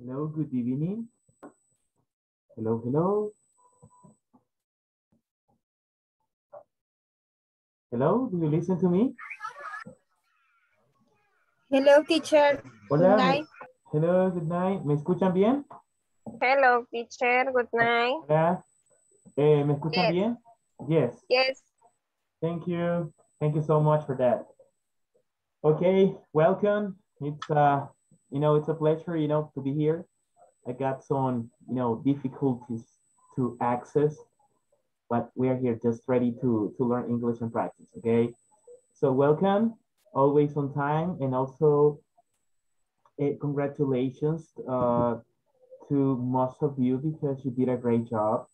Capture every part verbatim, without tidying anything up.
Hello, good evening. Hello, hello. Hello, do you listen to me? Hello, teacher. Hola, Good me- night. hello, good night. ¿Me escuchan bien? Hello, teacher. Good night. Hola. Eh, ¿me escuchan Yes. bien? Yes. Yes. Thank you. Thank you so much for that. Okay, welcome. It's uh, you know, it's a pleasure, you know, to be here. I got some, you know, difficulties to access, but we are here just ready to to learn English and practice. Okay, so welcome, always on time, and also uh, congratulations uh, to most of you because you did a great job.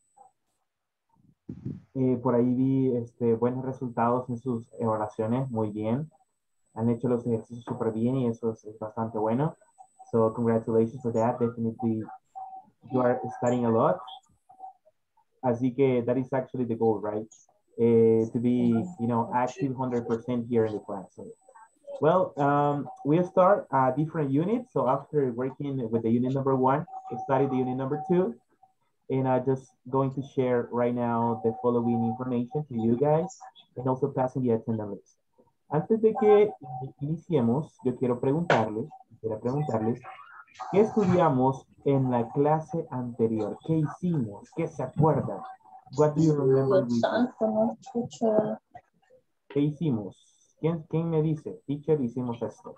Eh, por ahí vi este, buenos resultados en sus evaluaciones, muy bien. Han hecho los ejercicios súper bien y eso es, es bastante bueno. So congratulations for that. Definitely you are studying a lot. Así que that is actually the goal, right? Uh, to be, you know, active one hundred percent here in the class. So, well, um, we'll start a different unit. So after working with the unit number one, we study the unit number two. And I'm just going to share right now the following information to you guys and also passing the attendance list. Antes de que iniciemos, yo quiero preguntarles, quiero preguntarles, ¿qué estudiamos en la clase anterior? ¿Qué hicimos? ¿Qué se acuerdan? What do you remember we did? ¿Qué hicimos? ¿Quién, quién me dice? Teacher, hicimos esto.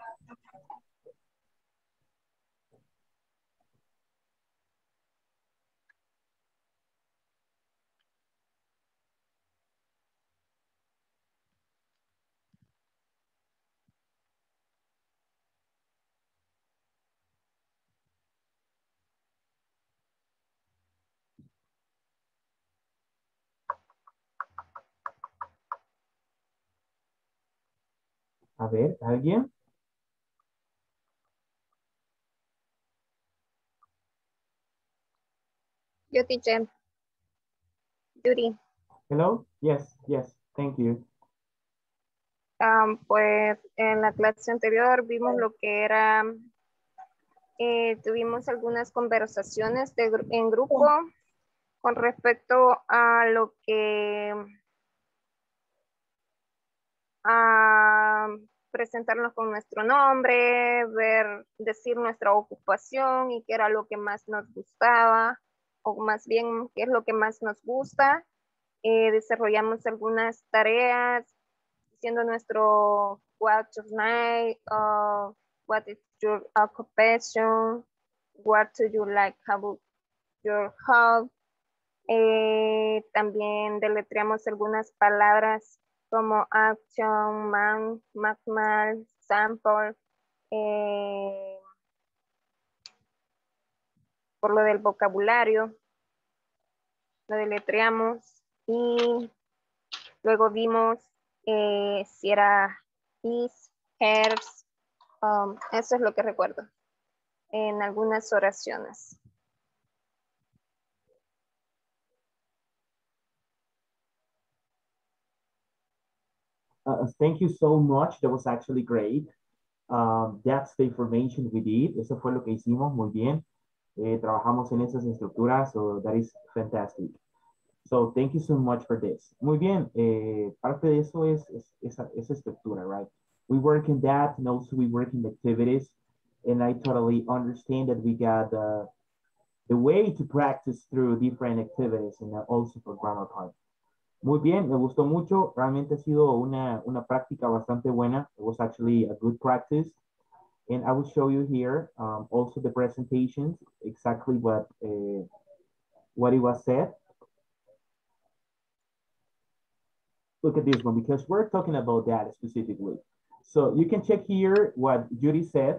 A ver, ¿alguien? Yo, teacher. Judy. Hello? Yes, yes, thank you. Um, pues en la clase anterior vimos lo que era, eh, tuvimos algunas conversaciones de, gru- en grupo con respecto a lo que, a presentarnos con nuestro nombre, ver, decir nuestra ocupación y qué era lo que más nos gustaba, o más bien qué es lo que más nos gusta. Eh, desarrollamos algunas tareas diciendo nuestro what tonight, uh, what is your occupation, what do you like about your hobby. Eh, también deletreamos algunas palabras como action, man, magmal, sample, eh, por lo del vocabulario, lo deletreamos y luego vimos eh, si era his, hers, um, eso es lo que recuerdo en algunas oraciones. Uh, thank you so much. That was actually great. Um, that's the information we did. Eso fue lo que hicimos. Muy bien. Eh, trabajamos en esas estructuras. So that is fantastic. So thank you so much for this. Muy bien. Eh, parte de eso es, es esa, esa estructura, right? We work in that and also we work in activities. And I totally understand that we got uh, the way to practice through different activities and also for grammar part. Muy bien, me gustó mucho. Realmente ha sido una, una práctica bastante buena. It was actually a good practice. And I will show you here um, also the presentations, exactly what, uh, what it was said. Look at this one, because we're talking about that specifically. So you can check here what Judy said.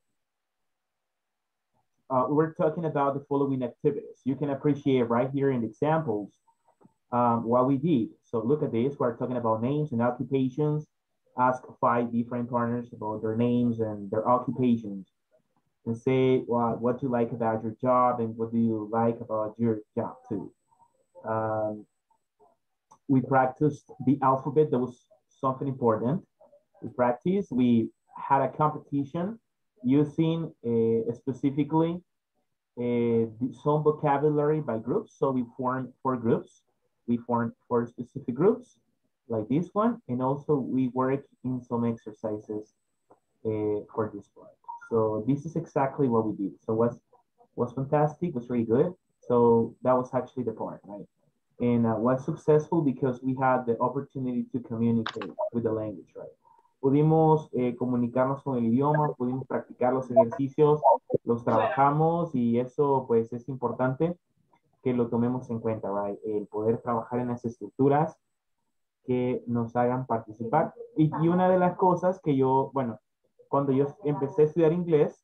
Uh, we're talking about the following activities. You can appreciate right here in the examples um, what we did. So look at this. We're talking about names and occupations. Ask five different partners about their names and their occupations. And say well, what you like about your job and what do you like about your job too. Um, we practiced the alphabet. That was something important. We practiced. We had a competition using uh, specifically uh, some vocabulary by groups. So we form four groups. We form four specific groups like this one. And also we work in some exercises uh, for this part. So this is exactly what we did. So was was fantastic, was really good. So that was actually the part, right? And uh, was successful because we had the opportunity to communicate with the language, right? Pudimos eh, comunicarnos con el idioma, pudimos practicar los ejercicios, los trabajamos y eso pues es importante que lo tomemos en cuenta, right? El poder trabajar en las estructuras que nos hagan participar. Y, y una de las cosas que yo, bueno, cuando yo empecé a estudiar inglés,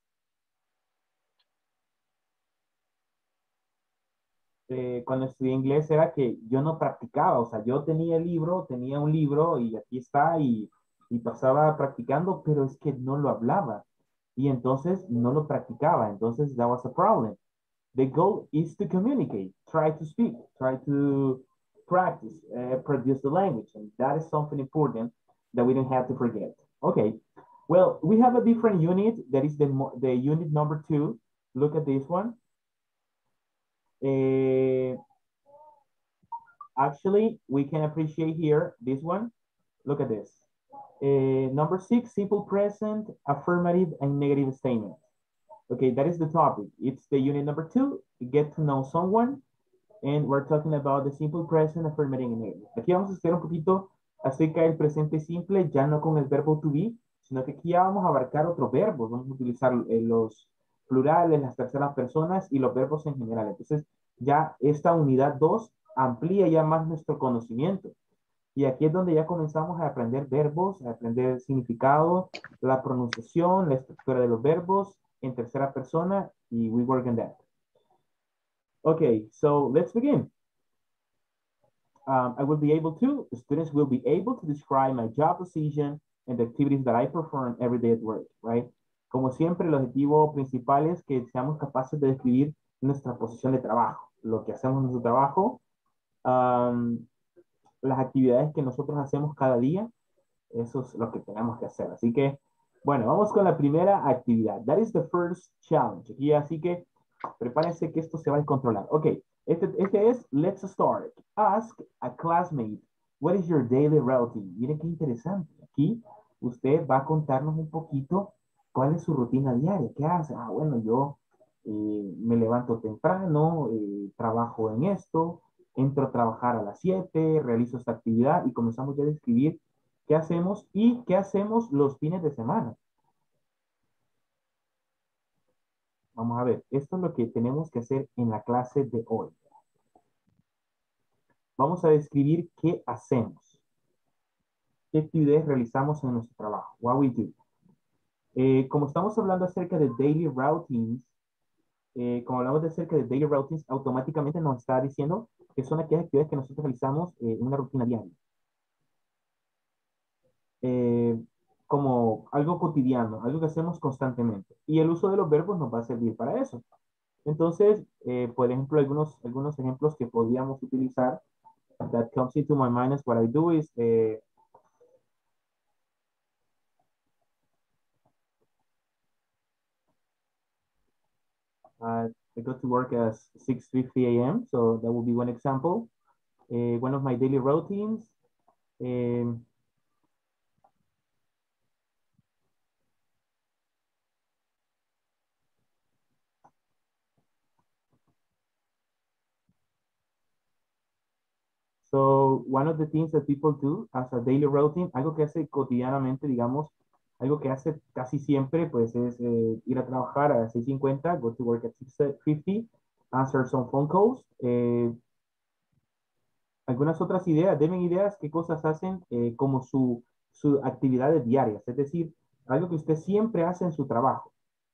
eh, cuando estudié inglés era que yo no practicaba, o sea, yo tenía el libro, tenía un libro y aquí está y, y pasaba practicando, pero es que no lo hablaba y entonces no lo practicaba, entonces that was a problem. The goal is to communicate, try to speak, try to practice, uh, produce the language, and that is something important that we don't have to forget. Okay, well, we have a different unit, that is the, the unit number two. Look at this one. Uh, Actually, we can appreciate here this one. Look at this. Uh, number six, simple present, affirmative, and negative statements. Okay, that is the topic. It's the unit number two, get to know someone, and we're talking about the simple present, affirmative, and negative. Aquí vamos a estudiar un poquito acerca del presente simple, ya no con el verbo to be, sino que aquí ya vamos a abarcar otros verbos. Vamos a utilizar eh, los plurales, las terceras personas y los verbos en general. Entonces, ya esta unidad dos amplía ya más nuestro conocimiento. Y aquí es donde ya comenzamos a aprender verbos, a aprender el significado, la pronunciación, la estructura de los verbos en tercera persona, y we work on that. Okay, so let's begin. Um, I will be able to, the students will be able to describe my job position and the activities that I perform every day at work, right? Como siempre, el objetivo principal es que seamos capaces de describir nuestra posición de trabajo, lo que hacemos en nuestro trabajo, um, las actividades que nosotros hacemos cada día, eso es lo que tenemos que hacer. Así que, bueno, vamos con la primera actividad. That is the first challenge. Y así que prepárense que esto se va a controlar. Ok, este, este es Let's Start. Ask a classmate, what is your daily routine? Miren qué interesante. Aquí usted va a contarnos un poquito cuál es su rutina diaria. ¿Qué hace? Ah, bueno, yo eh, me levanto temprano, eh, trabajo en esto, entro a trabajar a las siete, realizo esta actividad y comenzamos ya a describir qué hacemos y qué hacemos los fines de semana. Vamos a ver, esto es lo que tenemos que hacer en la clase de hoy. Vamos a describir qué hacemos, qué actividades realizamos en nuestro trabajo, what we do. Eh, como estamos hablando acerca de daily routines, eh, como hablamos de acerca de daily routines, automáticamente nos está diciendo que son aquellas actividades que nosotros realizamos eh, en una rutina diaria. Eh, como algo cotidiano, algo que hacemos constantemente. Y el uso de los verbos nos va a servir para eso. Entonces, eh, por ejemplo, algunos, algunos ejemplos que podríamos utilizar that comes into my mind is what I do is eh, uh, I go to work at six fifty a m So that would be one example. Uh, one of my daily routines. Um, so one of the things that people do as a daily routine, algo que hace cotidianamente, digamos, algo que hace casi siempre, pues es eh, ir a trabajar a las seis cincuenta, go to work at six fifty, answer some phone calls. Eh, algunas otras ideas, denme ideas, qué cosas hacen eh, como su, su actividades diarias, es decir, algo que usted siempre hace en su trabajo.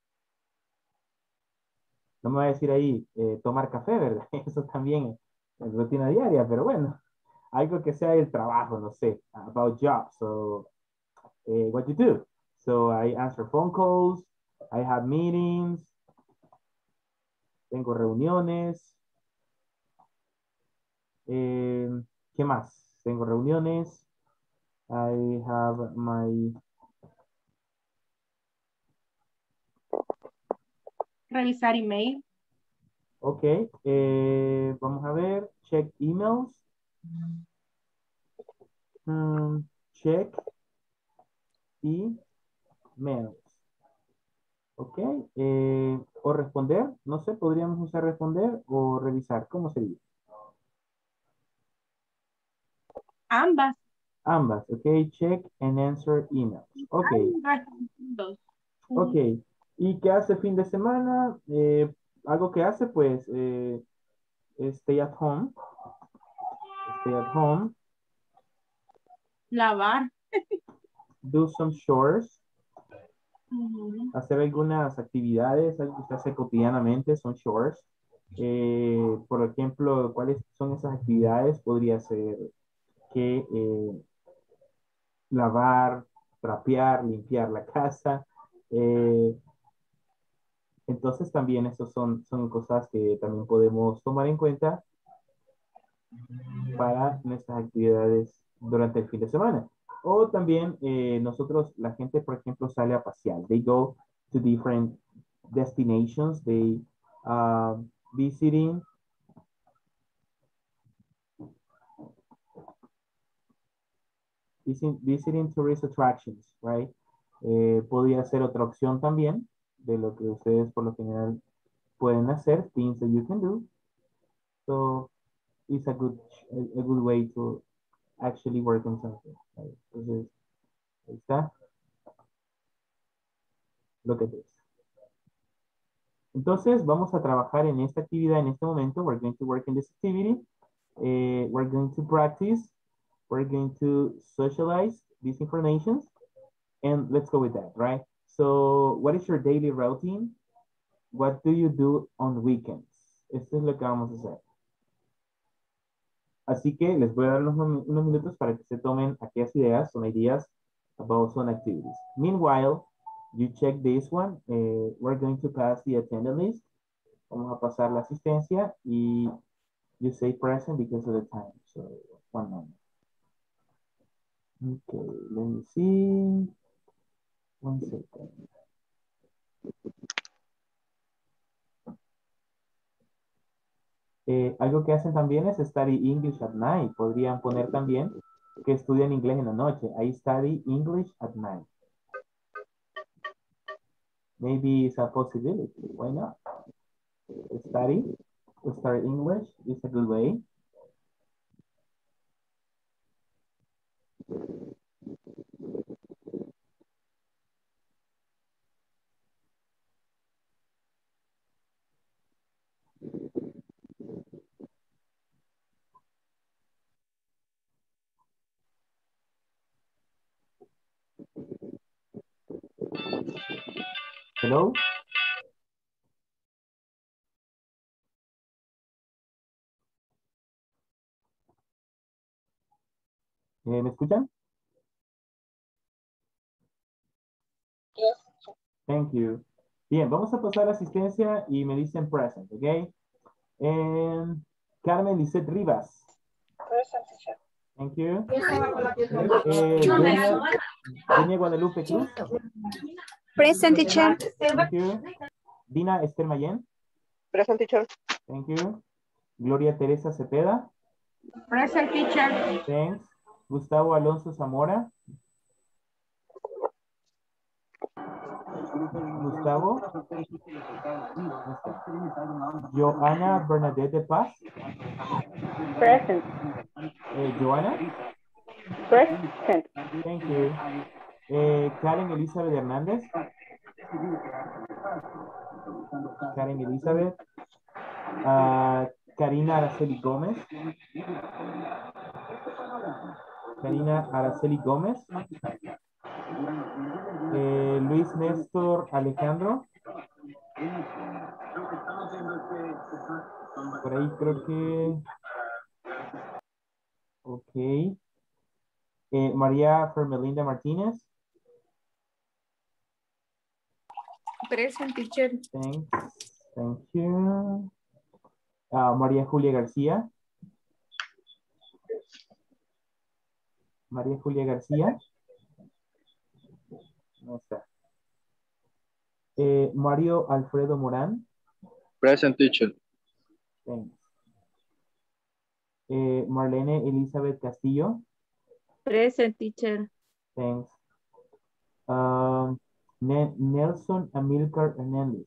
No me va a decir ahí eh, tomar café, ¿verdad? Eso también es rutina diaria, pero bueno, algo que sea el trabajo, no sé, about job. So, eh, what you do? So, I answer phone calls, I have meetings, tengo reuniones. Eh, ¿Qué más? Tengo reuniones. I have my Revisar email. Ok, eh, vamos a ver, check emails. Mm, check emails. Ok, eh, o responder, no sé, podríamos usar responder o revisar, ¿cómo sería? Ambas. Ambas, ok, check and answer emails. Ok, Ambas. Dos. ok. ¿Y qué hace fin de semana? Eh, algo que hace, pues, eh, stay at home. Stay at home. Lavar. Do some chores. Ujú. Hacer algunas actividades, algo que se hace cotidianamente, son chores. Eh, por ejemplo, ¿cuáles son esas actividades? Podría ser que eh, lavar, trapear, limpiar la casa. eh, entonces también esos son, son cosas que también podemos tomar en cuenta para nuestras actividades durante el fin de semana. O también eh, nosotros, la gente, por ejemplo, sale a pasear. They go to different destinations. They uh, visiting visiting, visiting tourist attractions, right? Eh, podría ser otra opción también de lo que ustedes por lo general pueden hacer, things that you can do. So it's a good, a, a good way to actually work on something. Right? Entonces, ahí está. Look at this. Entonces, vamos a trabajar en esta actividad en este momento. We're going to work in this activity. Uh, we're going to practice. We're going to socialize these informations. And let's go with that, right? So, what is your daily routine? What do you do on weekends? Esto es lo que vamos a hacer. Así que les voy a dar unos, unos minutos para que se tomen aquellas ideas, some ideas about some activities. Meanwhile, you check this one. Uh, we're going to pass the attendance list. Vamos a pasar la asistencia y you say present because of the time. So, one moment. Okay, let me see. One second. Eh, algo que hacen también es study English at night. Podrían poner también que estudian inglés en la noche. I study English at night. Maybe it's a possibility. Why not? Study, study English is a good way. Hello? Eh, ¿Me escuchan? Yes. Thank you. Bien, vamos a pasar a asistencia y me dicen present, ¿ok? And Carmen Lisette Rivas. Present, teacher. Thank you. Eh, Dunia, Dunia Guadalupe Cruz. Present, teacher. Thank you. Dina Esther Mayen. Present, teacher. Thank you. Gloria Teresa Cepeda. Present, teacher. Thanks. Gustavo Alonso Zamora. Gustavo. No está. Joana Bernadette de Paz. Present. Eh, Joana. Present. Thank you. Eh, Karen Elizabeth Hernández. Karen Elizabeth. Ah, Karina Araceli Gómez. Karina Araceli Gómez. Eh, Luis Néstor Alejandro. Por ahí creo que... Ok. Eh, María Fermelinda Martínez. Present, teacher. Thanks. Thank you. Ah, María Julia García. María Julia García. No está. Eh, Mario Alfredo Morán. Present, teacher. Thanks. Eh, Marlene Elizabeth Castillo. Present, teacher. Thanks. Um, Ne- Nelson Amilcar Hernandez.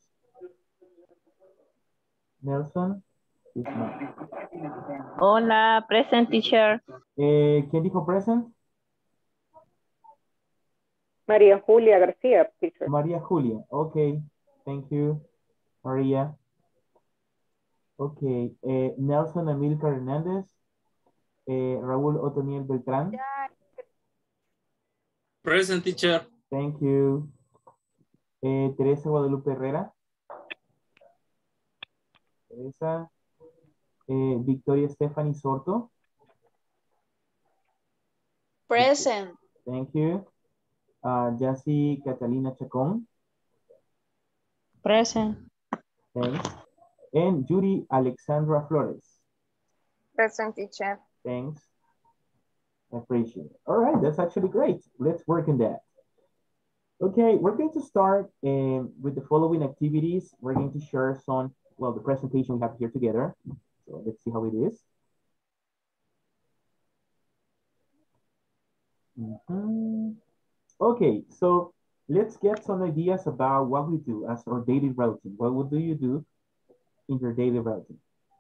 Nelson is not. Hola, present teacher. Eh, ¿Quién dijo present? María Julia García, teacher. María Julia. Okay. Thank you, María. Okay. Eh, Nelson Amilcar Hernández. Eh, Raúl Otoniel Beltrán. Present, teacher. Thank you. Eh, Teresa Guadalupe Herrera. Teresa. Eh, Victoria Stephanie Sorto. Present. Thank you. Uh, Jassy Catalina Chacón. Present. Thanks. And Judy Alexandra Flores. Present, teacher. Thanks. I appreciate it. All right, that's actually great. Let's work on that. Okay, we're going to start um, with the following activities. We're going to share some, well, the presentation we have here together. So let's see how it is. Mm-hmm. Okay, so let's get some ideas about what we do as our daily routine. What do you do in your daily routine?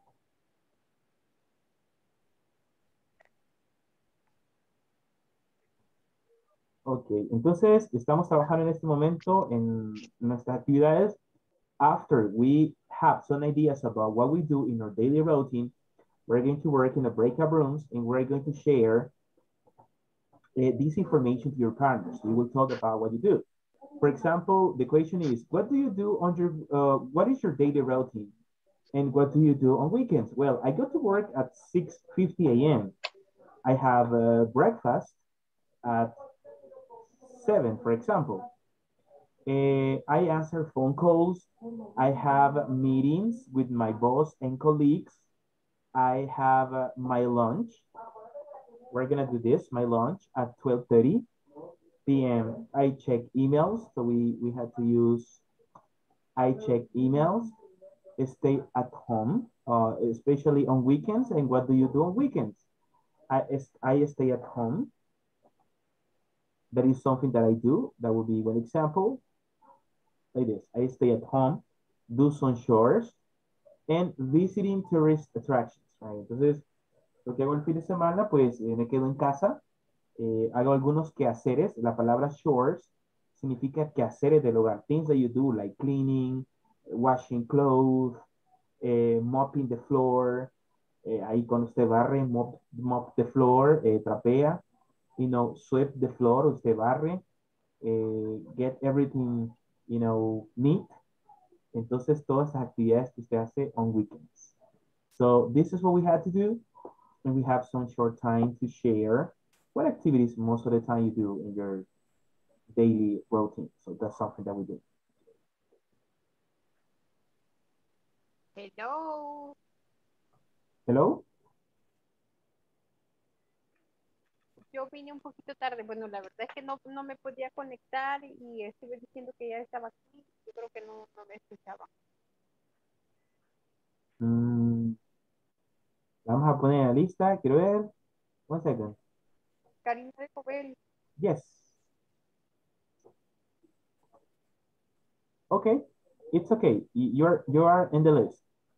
Ok, entonces estamos trabajando en este momento en nuestras actividades. After we have some ideas about what we do in our daily routine, we're going to work in the breakout rooms and we're going to share uh, this information to your partners. We will talk about what you do. For example, the question is, what do you do on your, uh, what is your daily routine? And what do you do on weekends? Well, I go to work at six fifty a m I have uh, breakfast at seven, for example. Uh, I answer phone calls. I have meetings with my boss and colleagues. I have uh, my lunch. We're gonna do this, my lunch at twelve thirty p m I check emails. So we, we had to use, I check emails, stay at home, uh, especially on weekends. And what do you do on weekends? I, I stay at home. That is something that I do. That would be one example. Like this, I stay at home, do some chores, and visiting tourist attractions, right? Entonces, lo que hago el fin de semana, pues eh, me quedo en casa, eh, hago algunos quehaceres. La palabra chores significa quehaceres del hogar, things that you do, like cleaning, washing clothes, eh, mopping the floor, eh, ahí cuando usted barre, mop, mop the floor, eh, trapea, you know, sweep the floor, usted barre, eh, get everything, you know, neat. Entonces, todas esas actividades que usted hace on weekends. So this is what we had to do. And we have some short time to share what activities most of the time you do in your daily routine. So that's something that we do. Hello. Hello? Yo vine un poquito tarde. Bueno, la verdad es que no, no me podía conectar y estuve diciendo que ya estaba aquí. Yo creo que no, no me escuchaba. Mm, vamos a poner en la lista. Quiero ver. One second. Karina de Jovel. Yes. Okay. It's okay. Y- You're, you are in the list.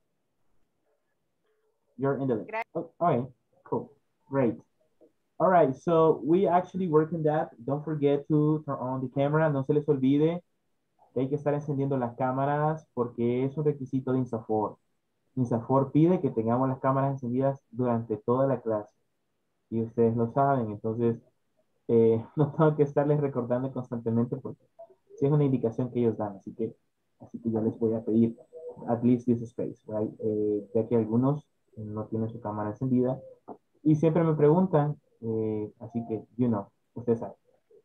You're in the list. Oh, all right. Cool. Great. All right, so we actually work on that. Don't forget to turn on the camera. No se les olvide que hay que estar encendiendo las cámaras porque es un requisito de INSAFOR. INSAFOR pide que tengamos las cámaras encendidas durante toda la clase. Y ustedes lo saben, entonces eh, no tengo que estarles recordando constantemente porque sí es una indicación que ellos dan. Así que, así que yo les voy a pedir at least this space, right? Eh, ya que algunos no tienen su cámara encendida y siempre me preguntan. Eh, así que, you know, usted sabe.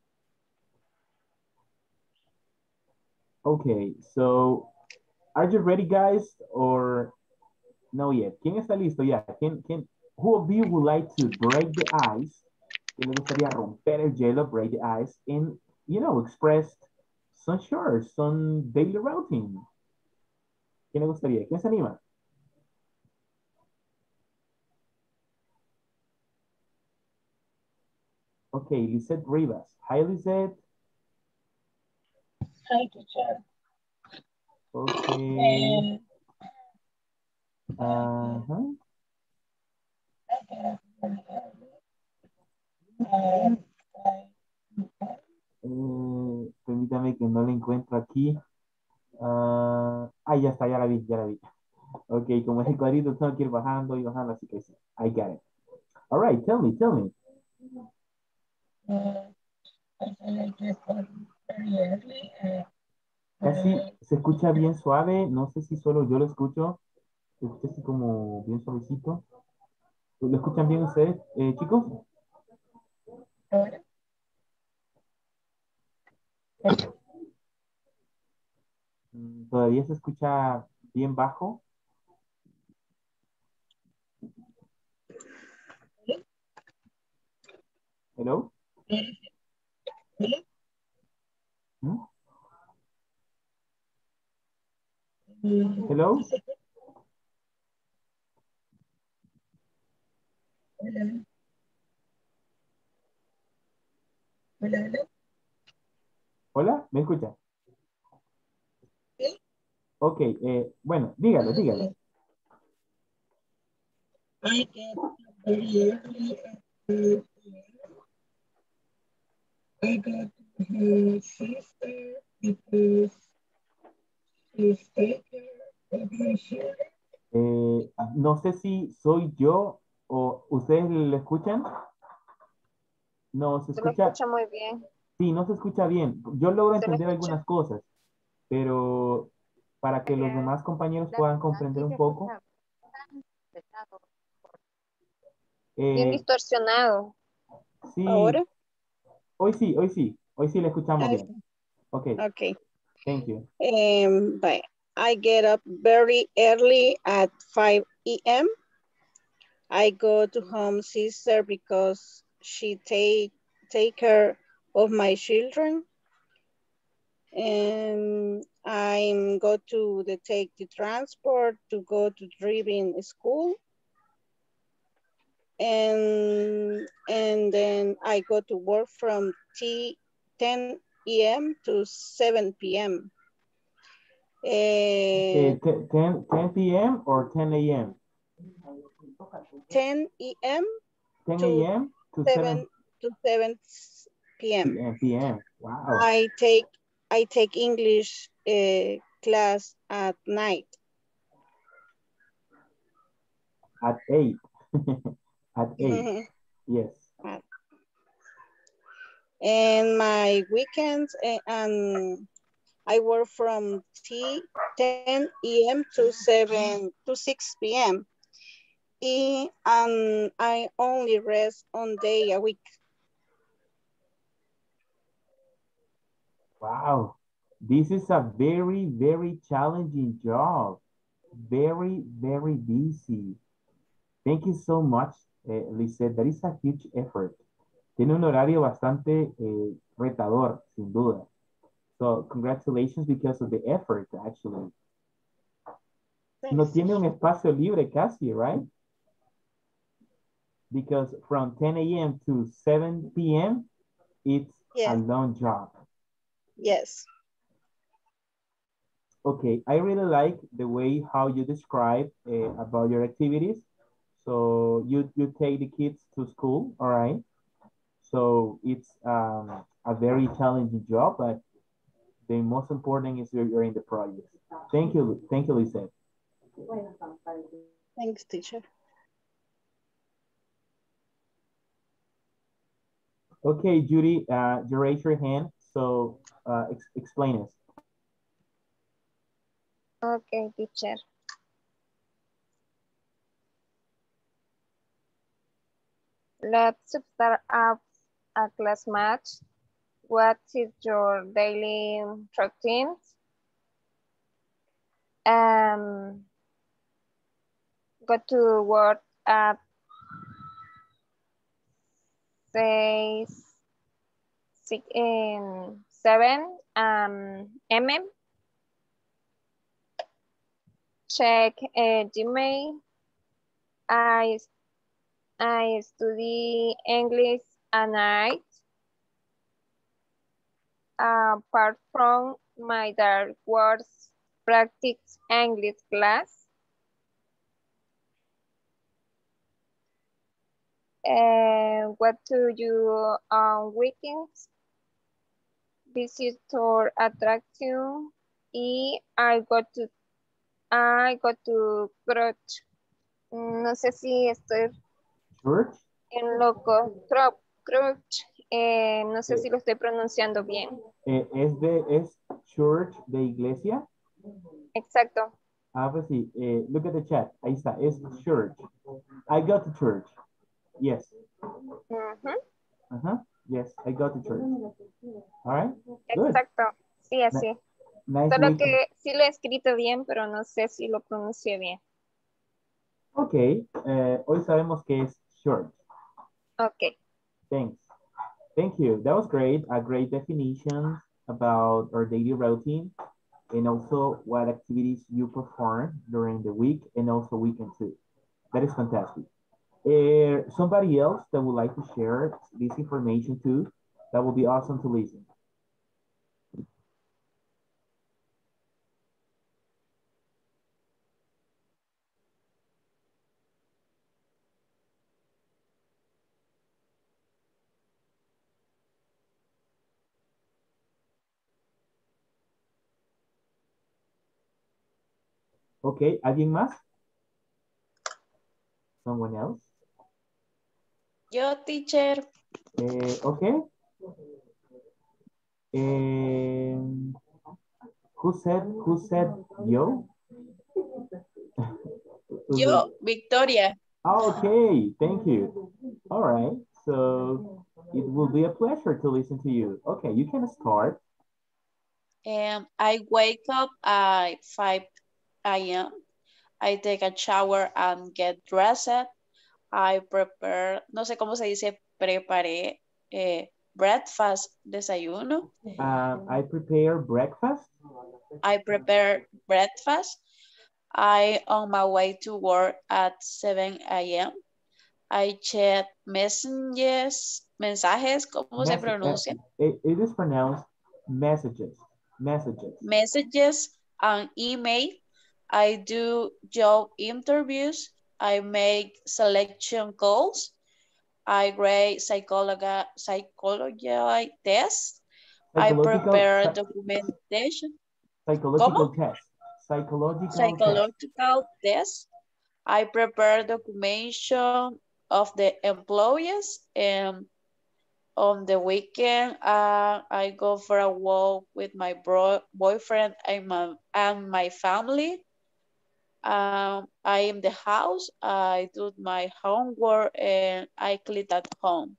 Okay, so, are you ready, guys? Or no yet? ¿Quién está listo ya? ¿Quién, quién, who of you would like to break the ice? ¿Quién le gustaría romper el hielo, break the ice, and, you know, express son short, son daily routine. ¿Quién le gustaría? ¿Quién se anima? Okay, Lisette Rivas. Hi, Lisette. Hi, teacher. Okay. Uh-huh. Eh, permítame que no la encuentro aquí. Ah, ah, ya está, ya la vi, ya la vi. Ok, como es el cuadrito, tengo que ir bajando y bajando, así que sí. I got it. All right, tell me, tell me. Casi se escucha bien suave, no sé si solo yo lo escucho. Se escucha así como bien suavecito. ¿Lo escuchan bien ustedes, eh, chicos? Mm, ¿Todavía se escucha bien bajo? Hello? ¿Mm? Hello? Hola, ¿me escucha? Ok, eh, bueno, dígalo, dígalo. I get very early at the I got her sister because she's take care of my children. Eh, no sé si soy yo o ustedes lo escuchan. No, se Se lo escucha, escucha muy bien. sí, no se escucha bien. Yo logro Se lo entender escucha. algunas cosas, pero para que los demás compañeros La puedan verdad comprender sí un se poco, escucha tan pesado. Bien eh, distorsionado. sí, Ahora, hoy sí, hoy sí, hoy sí le escuchamos bien. Ok, okay. thank you. Um, but I get up very early at five a m I go to home sister because she take take care of my children. And I go to the take the transport to go to driving school. And and then I go to work from t ten a m to seven p m Eh, Uh, te- ten, ten p m or ten a m? ten a m ten to a m to seven seven to seven p m p m. Wow, I take I take English uh, class at night. at eight. At eight, yes. And my weekends uh, and I work from t ten a m to seven to six p m And I only rest one day a week. Wow, this is a very, very challenging job. Very, very busy. Thank you so much, eh, Lisette. That is a huge effort. Tiene un horario bastante eh, retador, sin duda. So, congratulations because of the effort, actually. No Thanks. tiene un espacio libre casi, right? Because from ten a m to seven p m, it's a Yes, long job. yes. Okay, I really like the way how you describe uh, about your activities. So you, you take the kids to school, all right? So it's um, a very challenging job, but the most important is you're, you're in the project. Thank you, thank you, Lisa. Thanks, teacher. Okay, Judy, uh, you raise your hand, so uh, ex explain us. Okay, teacher. Let's start up a class match. What is your daily routine? Um, go to work at six, six, um, seven um, M M. Check uh, Gmail. I, I study English at night. Uh, apart from my dark words, practice English class. Uh, what do you on weekends? Visitor attraction. Y I go to I go to Crutch. No sé si estoy Church? en loco. Cro- Crutch. Eh, no sé Eh, si lo estoy pronunciando bien. eh, ¿es de es church de iglesia? Exacto. Ah, pues sí. Eh, look at the chat. Ahí está. Es church. I go to church. Yes. Ujú. Uh-huh. Yes, I go to church. All right. Good. Exacto. Sí, Ni- así. Nice Solo way to... que sí lo he escrito bien, pero no sé si lo pronuncié bien. Ok. eh, hoy sabemos que es church. Ok. Thanks. Thank you. That was great. A great definition about our daily routine and also what activities you perform during the week and also weekend too. That is fantastic. Uh, somebody else that would like to share this information too, that would be awesome to listen. Okay, ¿alguien más? Someone else? Yo, teacher. Eh, okay. Um, who said, who said yo? Yo, Victoria. Okay, thank you. All right, so it will be a pleasure to listen to you. Okay, you can start. Um, I wake up at five A M I take a shower and get dressed. I prepare, no sé cómo se dice, preparé eh, breakfast, desayuno. Uh, I prepare breakfast. I prepare breakfast. I on my way to work at seven A M I check messages, mensajes, ¿cómo se Mess uh, pronuncia? it, it is pronounced messages. Messages. Messages and email. I do job interviews. I make selection calls. I grade psychology, psychology tests. I Psychological, prepare psy- documentation. psychological ¿Cómo? test. Psychological test. Psychological tests. I prepare documentation of the employees, and on the weekend, uh, I go for a walk with my bro boyfriend and my, and my family. Um, I am the house, I do my homework, and I clean at home.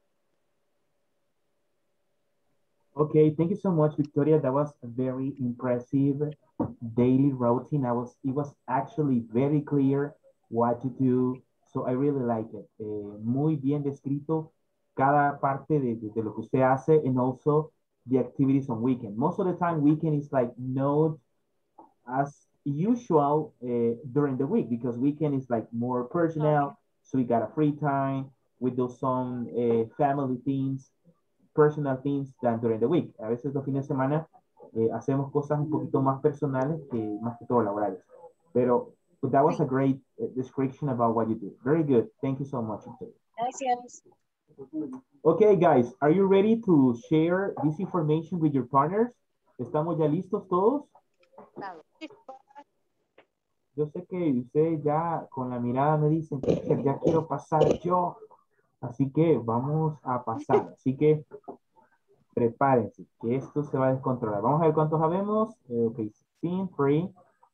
Okay, thank you so much, Victoria. That was a very impressive daily routine. I was, it was actually very clear what to do. So I really like it. Eh, muy bien descrito cada parte de, de, de lo que usted hace and also the activities on weekend. Most of the time, weekend is like not as usual uh, during the week because weekend is like more personal. So we got a free time. We do some uh, family things, personal things than during the week. A veces los fines de semana eh, hacemos cosas un poquito más personales que más que todo laborales. Pero but that was a great uh, description about what you do. Very good. Thank you so much. Gracias. Okay, guys, are you ready to share this information with your partners? ¿Estamos ya listos todos? Yo sé que ustedes ya con la mirada me dicen, teacher, ya quiero pasar yo. Así que vamos a pasar. Así que prepárense, que esto se va a descontrolar. Vamos a ver cuántos sabemos. Eh, ok, sixteen, three.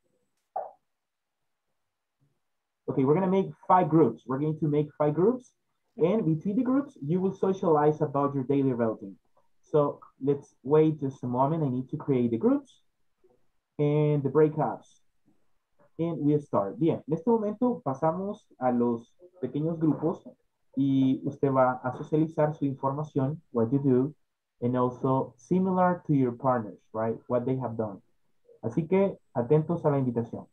Okay, we're going to make five groups. We're going to make five groups. And between the groups, you will socialize about your daily routine. So let's wait just a moment. I need to create the groups and the breakups. And we'll start. Bien, en este momento pasamos a los pequeños grupos y usted va a socializar su información, what you do, and also similar to your partners, right? What they have done. Así que atentos a la invitación.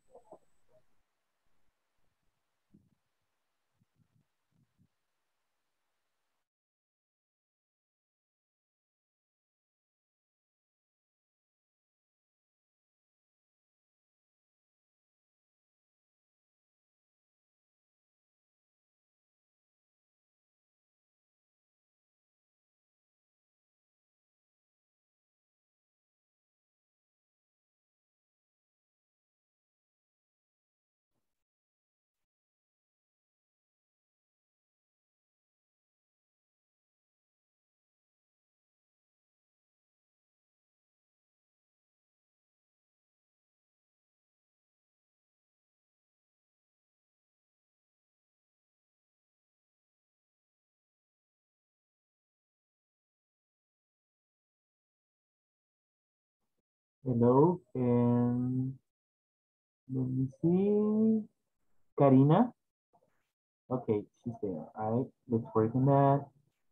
Hello, and let me see. Karina? Okay, she's there. All right, let's work on that.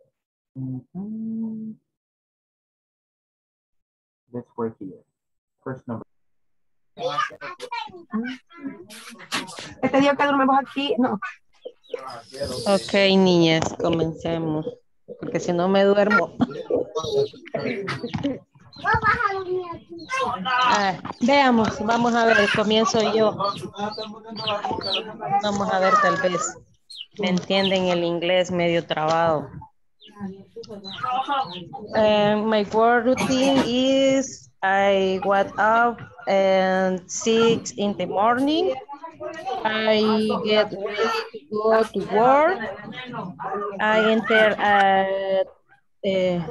Mhm. Let's work here. First number. Este día que dormimos aquí, no. Ok, niñas, comencemos. Porque si no me duermo. Ah, veamos, vamos a ver, comienzo yo. Vamos a ver, tal vez me entienden el inglés medio trabado. And my work routine is I wake up at six in the morning. I get ready to go to work. I enter at uh,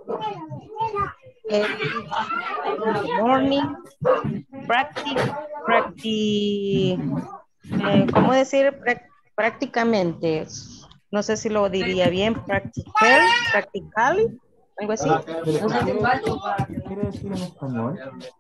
eight in the morning. Practic, practic, eh, ¿cómo decir? Prac- prácticamente. No sé si lo diría bien. Practical, practical, algo así. Pero, No sé. ¿qué quiere, qué quiere decir en español?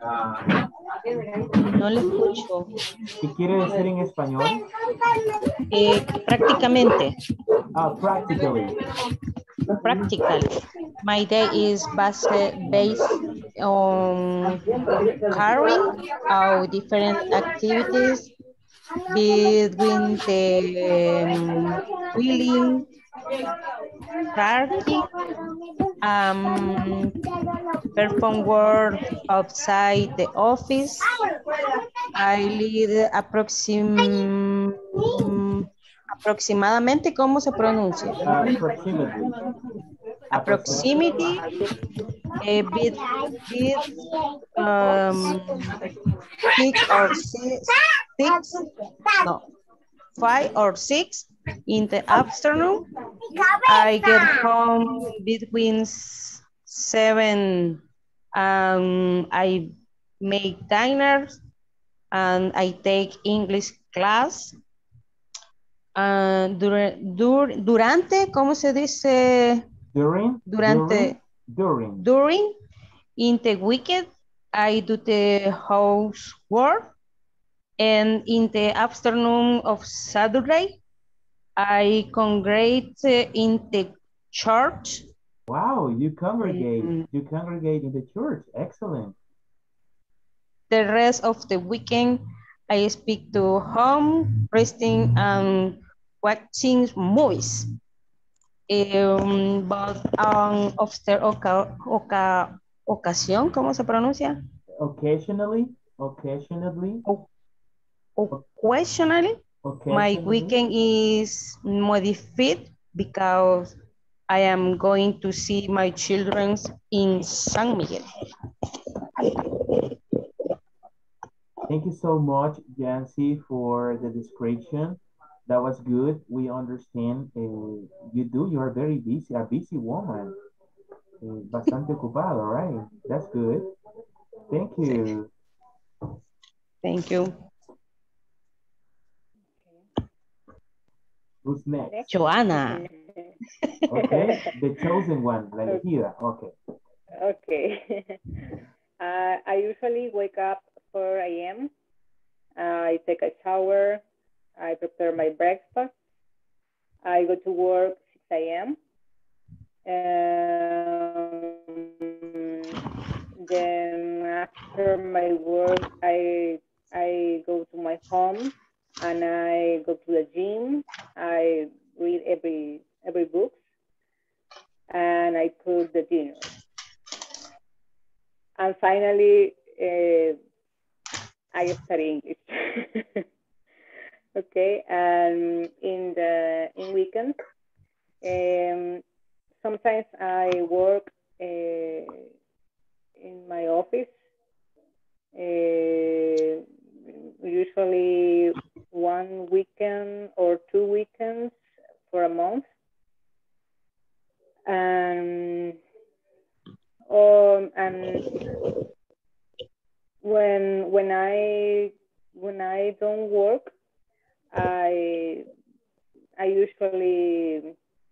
No le escucho. ¿Qué quiere decir en español? Eh, prácticamente. Ah, practically. Practical. My day is based, based on carrying out different activities between the um, wheeling, parking, um, perform work outside the office. I lead approxim, aproximadamente, ¿cómo se pronuncia? Uh, approximately. Approximity, a bit, bit um, six or six, six, no, five or six in the afternoon. I get home between seven. Um, I make dinner and I take English class. Uh, dur dur durante, ¿cómo se dice? During? Durante. During. During. In the weekend, I do the housework. And in the afternoon of Saturday, I congregate in the church. Wow, you congregate. Mm. You congregate in the church. Excellent. The rest of the weekend, I speak to home, resting and watching movies. Um, but on after oca, oca, ocasión, ¿cómo se pronuncia? Occasionally, occasionally. O, occasionally, my weekend is modified because I am going to see my children in San Miguel. Thank you so much, Yancy, for the description. That was good. We understand uh, you do. You are very busy, a busy woman. Uh, bastante ocupado, right? That's good. Thank you. Thank you. Who's next? Joanna. Okay, the chosen one, la elegida. Okay. Okay. uh, I usually wake up four A M I take a shower. I prepare my breakfast. I go to work six A M Um, then after my work, I I go to my home and I go to the gym. I read every every book and I cook the dinner. And finally, uh, I study English. Okay, and in the in weekends, um, sometimes I work uh, in my office. Uh, usually one weekend or two weekends for a month. And um, and when when I when I don't work, I I usually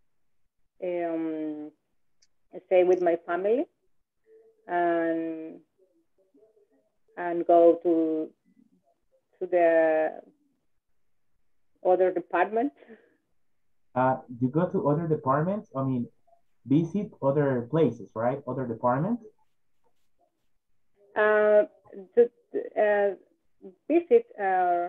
um, stay with my family and and go to to the other department. Uh, you go to other departments? I mean, visit other places, right? Other departments? Uh, to, uh, visit uh,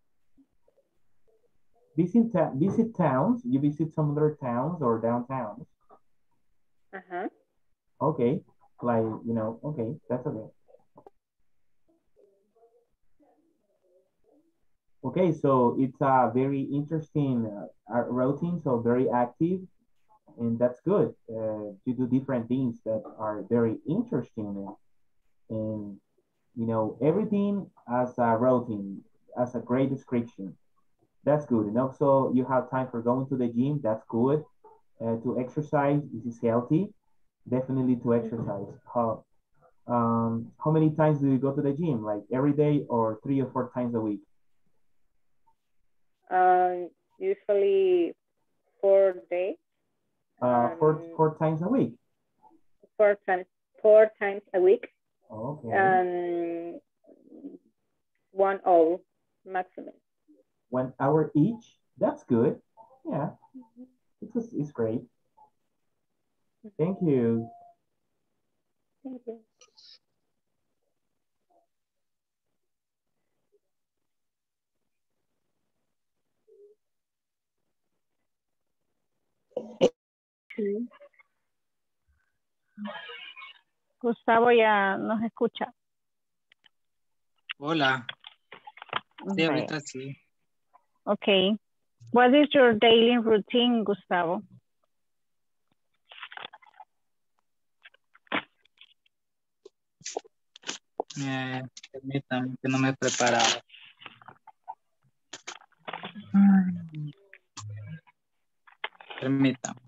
Visit, ta visit towns? You visit some other towns or downtowns? uh-huh. Okay, like, you know, okay, that's okay. Okay, so it's a very interesting uh, uh, routine, so very active, and that's good. Uh, you do different things that are very interesting, and you know, everything as a routine, as a great description. That's good. And also, you have time for going to the gym. That's good. Uh, to exercise, this is healthy. Definitely to exercise. How um how many times do you go to the gym? Like every day or three or four times a week? Uh, usually four days. Uh, four Um, four times a week. four times four times a week. Okay. And one hour maximum. One hour each. That's good. Yeah, it's it's great. Thank you. Thank you. Gustavo ya nos escucha. Hola. Sí, Okay. ahorita sí. Okay. What is your daily routine, Gustavo? Eh, permítame que no me he preparado. Permítame.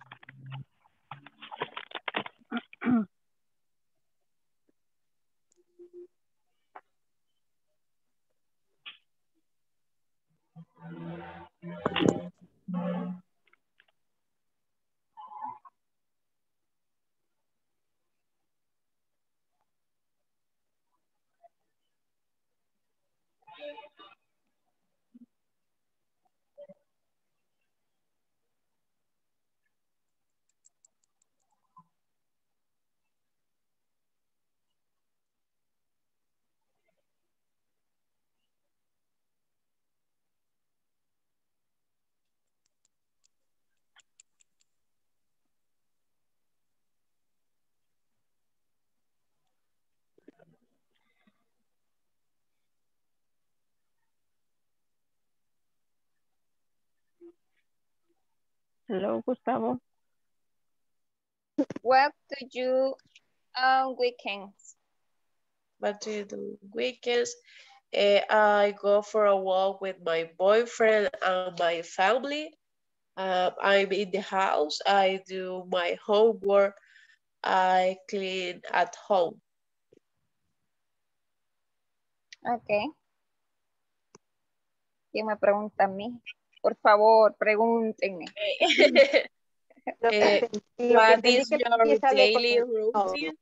Hello, Gustavo. What do you on weekends? What do you do weekends? Uh, I go for a walk with my boyfriend and my family. Uh, I'm in the house. I do my homework. I clean at home. Okay. ¿Quién me pregunta a mí? Por favor, pregúntenme. Eh, what is your daily routine?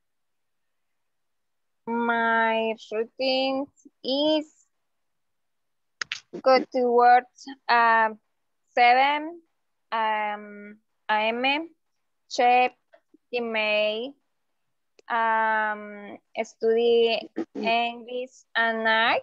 My routine is go to work at seven um, a m, check email, um, study English and art.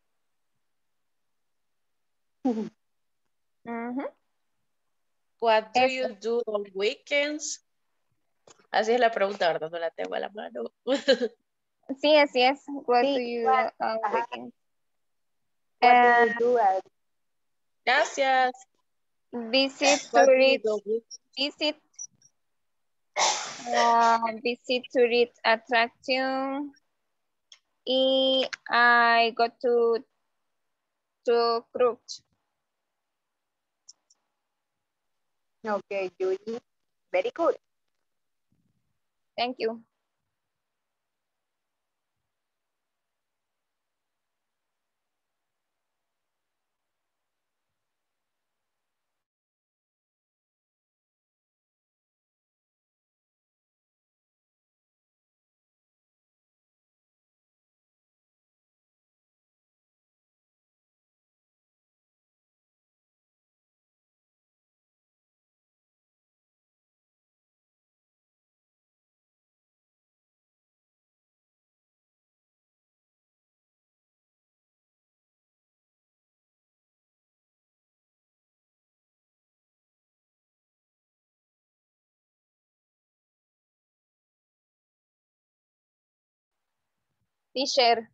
Uh-huh. What do Eso. you do on weekends? Así es la pregunta, ¿verdad? No la tengo a la mano. Sí, así es. What Sí, do you what- do on ajá. weekends? What do Uh, you do at Gracias. visit What do you tourist, do with- visit, uh, visit tourist attraction. Y I go to to cruise. Okay, Judy. Very good. Thank you. Teacher,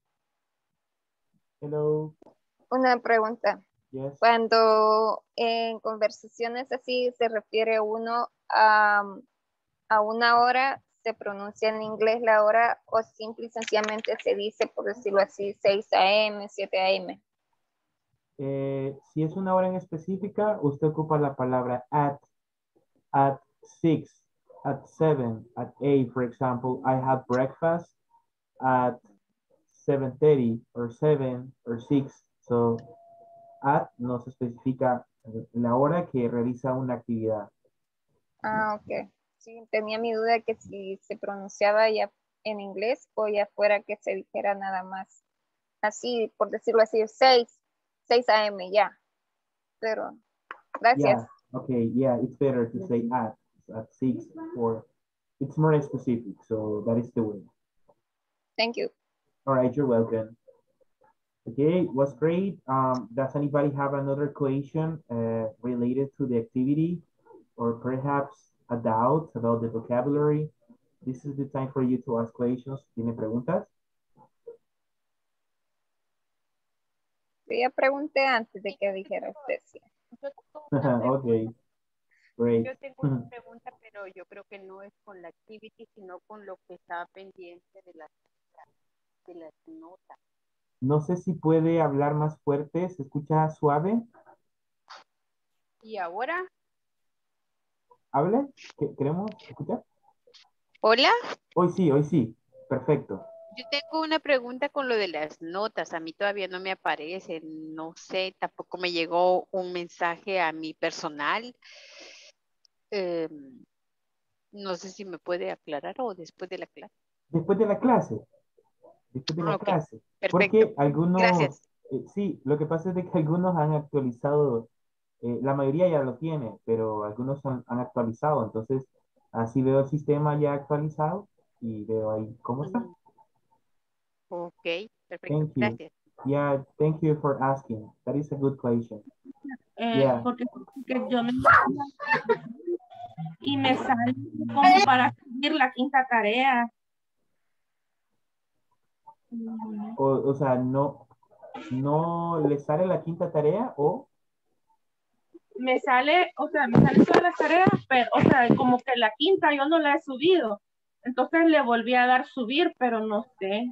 Hello. una pregunta. Yes. Cuando en conversaciones así se refiere uno a, a una hora, ¿se pronuncia en inglés la hora o simple y sencillamente se dice, por decirlo así, seis a eme, siete a eme? Eh, si es una hora en específica, usted ocupa la palabra at, at six, at seven, at eight, for example. I had breakfast at seven thirty or seven or six. So, at no se especifica la hora que realiza una actividad. Ah, ok. Sí, tenía mi duda que si se pronunciaba ya en inglés o ya fuera que se dijera nada más. Así, por decirlo así, seis, seis a eme ya. Pero, gracias. Yeah, okay, yeah, it's better to say at, at six or it's more specific, so that is the way. Thank you. All right, you're welcome. Okay, was great. Um, does anybody have another question uh, related to the activity or perhaps a doubt about the vocabulary? This is the time for you to ask questions. ¿Tiene preguntas? Yo ya pregunté antes de que dijera usted. Sí. Yo tengo una pregunta. Okay, great. Yo tengo una pregunta, pero yo creo que no es con la activity, sino con lo que estaba pendiente de las, de las notas. No sé si puede hablar más fuerte, ¿se escucha suave? ¿Y ahora? ¿Hable? ¿Qué- ¿Queremos escuchar? Hola. Hoy sí, hoy sí. Perfecto. Yo tengo una pregunta con lo de las notas. A mí todavía no me aparece. No sé, tampoco me llegó un mensaje a mi personal. Eh, no sé si me puede aclarar o después de la clase. Después de la clase. Después de la Ok, clase. perfecto. Porque algunos, Gracias. eh, sí, lo que pasa es de que algunos han actualizado, eh, la mayoría ya lo tiene, pero algunos han, han actualizado. Entonces, así veo el sistema ya actualizado y veo ahí cómo está. Mm, Ok, perfecto. Thank you. Gracias. Yeah, thank you for asking. That is a good question. Eh, Yeah. porque, porque yo me y me sale como para seguir la quinta tarea. Mm, O, o sea, no, no le sale la quinta tarea o... Me sale, o sea, me salen todas las tareas, pero, o sea, como que la quinta yo no la he subido. Entonces le volví a dar subir, pero no sé.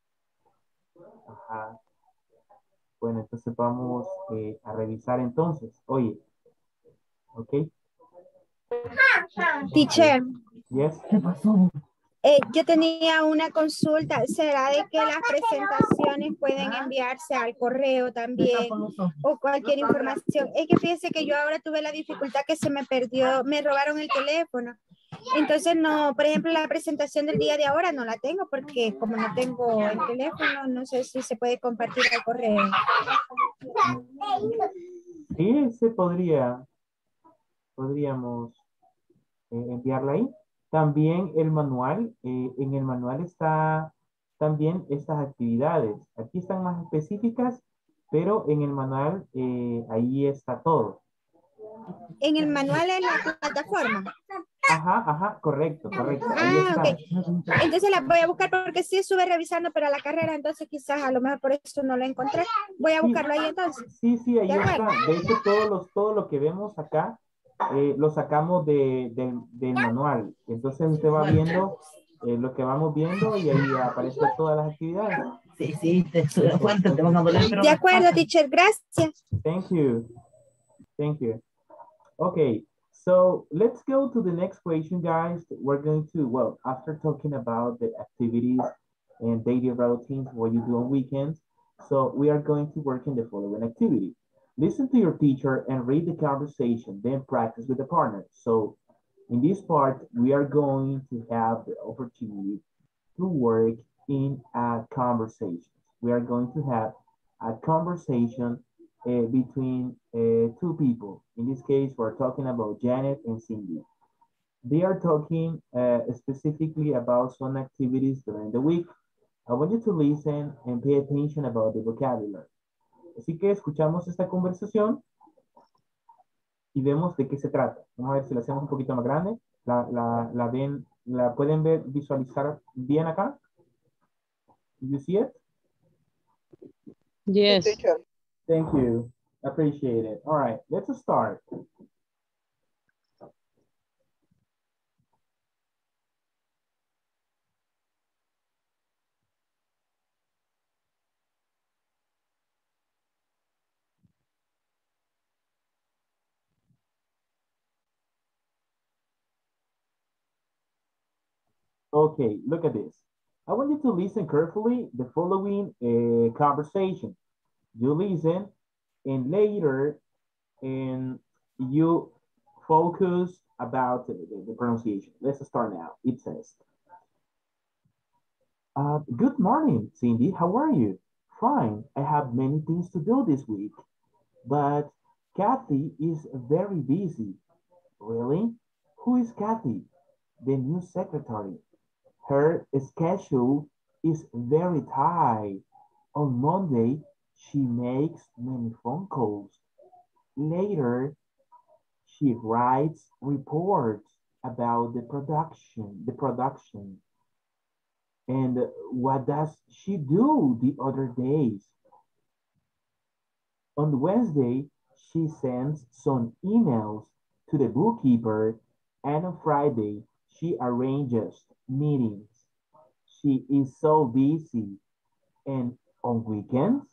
Ajá. Bueno, entonces vamos eh, a revisar entonces. Oye, ¿ok? Teacher, Yes. eh, yo tenía una consulta. ¿Será de que las presentaciones pueden enviarse al correo también o cualquier información? Es que fíjese que yo ahora tuve la dificultad que se me perdió, me robaron el teléfono. Entonces no, por ejemplo, la presentación del día de ahora no la tengo porque como no tengo el teléfono, no sé si se puede compartir al correo. Sí, se podría, podríamos eh, enviarla ahí. También el manual, eh, en el manual está también estas actividades. Aquí están más específicas, pero en el manual eh, ahí está todo. En el manual en la plataforma. Ajá, ajá, correcto, correcto. Ahí Ah, está. ok. Entonces la voy a buscar porque sí estuve revisando para la carrera, entonces quizás a lo mejor por eso no lo encontré. Voy a Sí, buscarlo ahí entonces. sí, sí, ahí ¿De acuerdo? está. De hecho, todos los, todo lo que vemos acá eh, lo sacamos de, del del manual. Entonces usted va viendo eh, lo que vamos viendo y ahí aparece todas las actividades. Sí, sí, te das cuenta, te van a doler, pero... De acuerdo, teacher, gracias. Thank you. Thank you. Okay, so let's go to the next question, guys. We're going to, well, after talking about the activities and daily routines, what you do on weekends, so we are going to work in the following activity. Listen to your teacher and read the conversation, then practice with the partner. So in this part, we are going to have the opportunity to work in a conversation. We are going to have a conversation uh, between uh, two people. In this case, we're talking about Janet and Cindy. They are talking uh, specifically about some activities during the week. I want you to listen and pay attention about the vocabulary. Así que escuchamos esta conversación y vemos de qué se trata. Vamos a ver si la hacemos un poquito más grande. La, la, la ven, la pueden ver, visualizar bien acá. Do you see it? Yes. Thank you. Appreciate it. All right, let's start. Okay, look at this. I want you to listen carefully the following uh, conversation. You listen and later and you focus about the, the, the pronunciation. Let's start now. It says, uh, good morning, Cindy. How are you? Fine. I have many things to do this week, but Kathy is very busy. Really? Who is Kathy? The new secretary. Her schedule is very tight. On Monday, she makes many phone calls. Later, she writes reports about the production, the production. And what does she do the other days? On Wednesday, she sends some emails to the bookkeeper, and on Friday, she arranges meetings. She is so busy. And on weekends?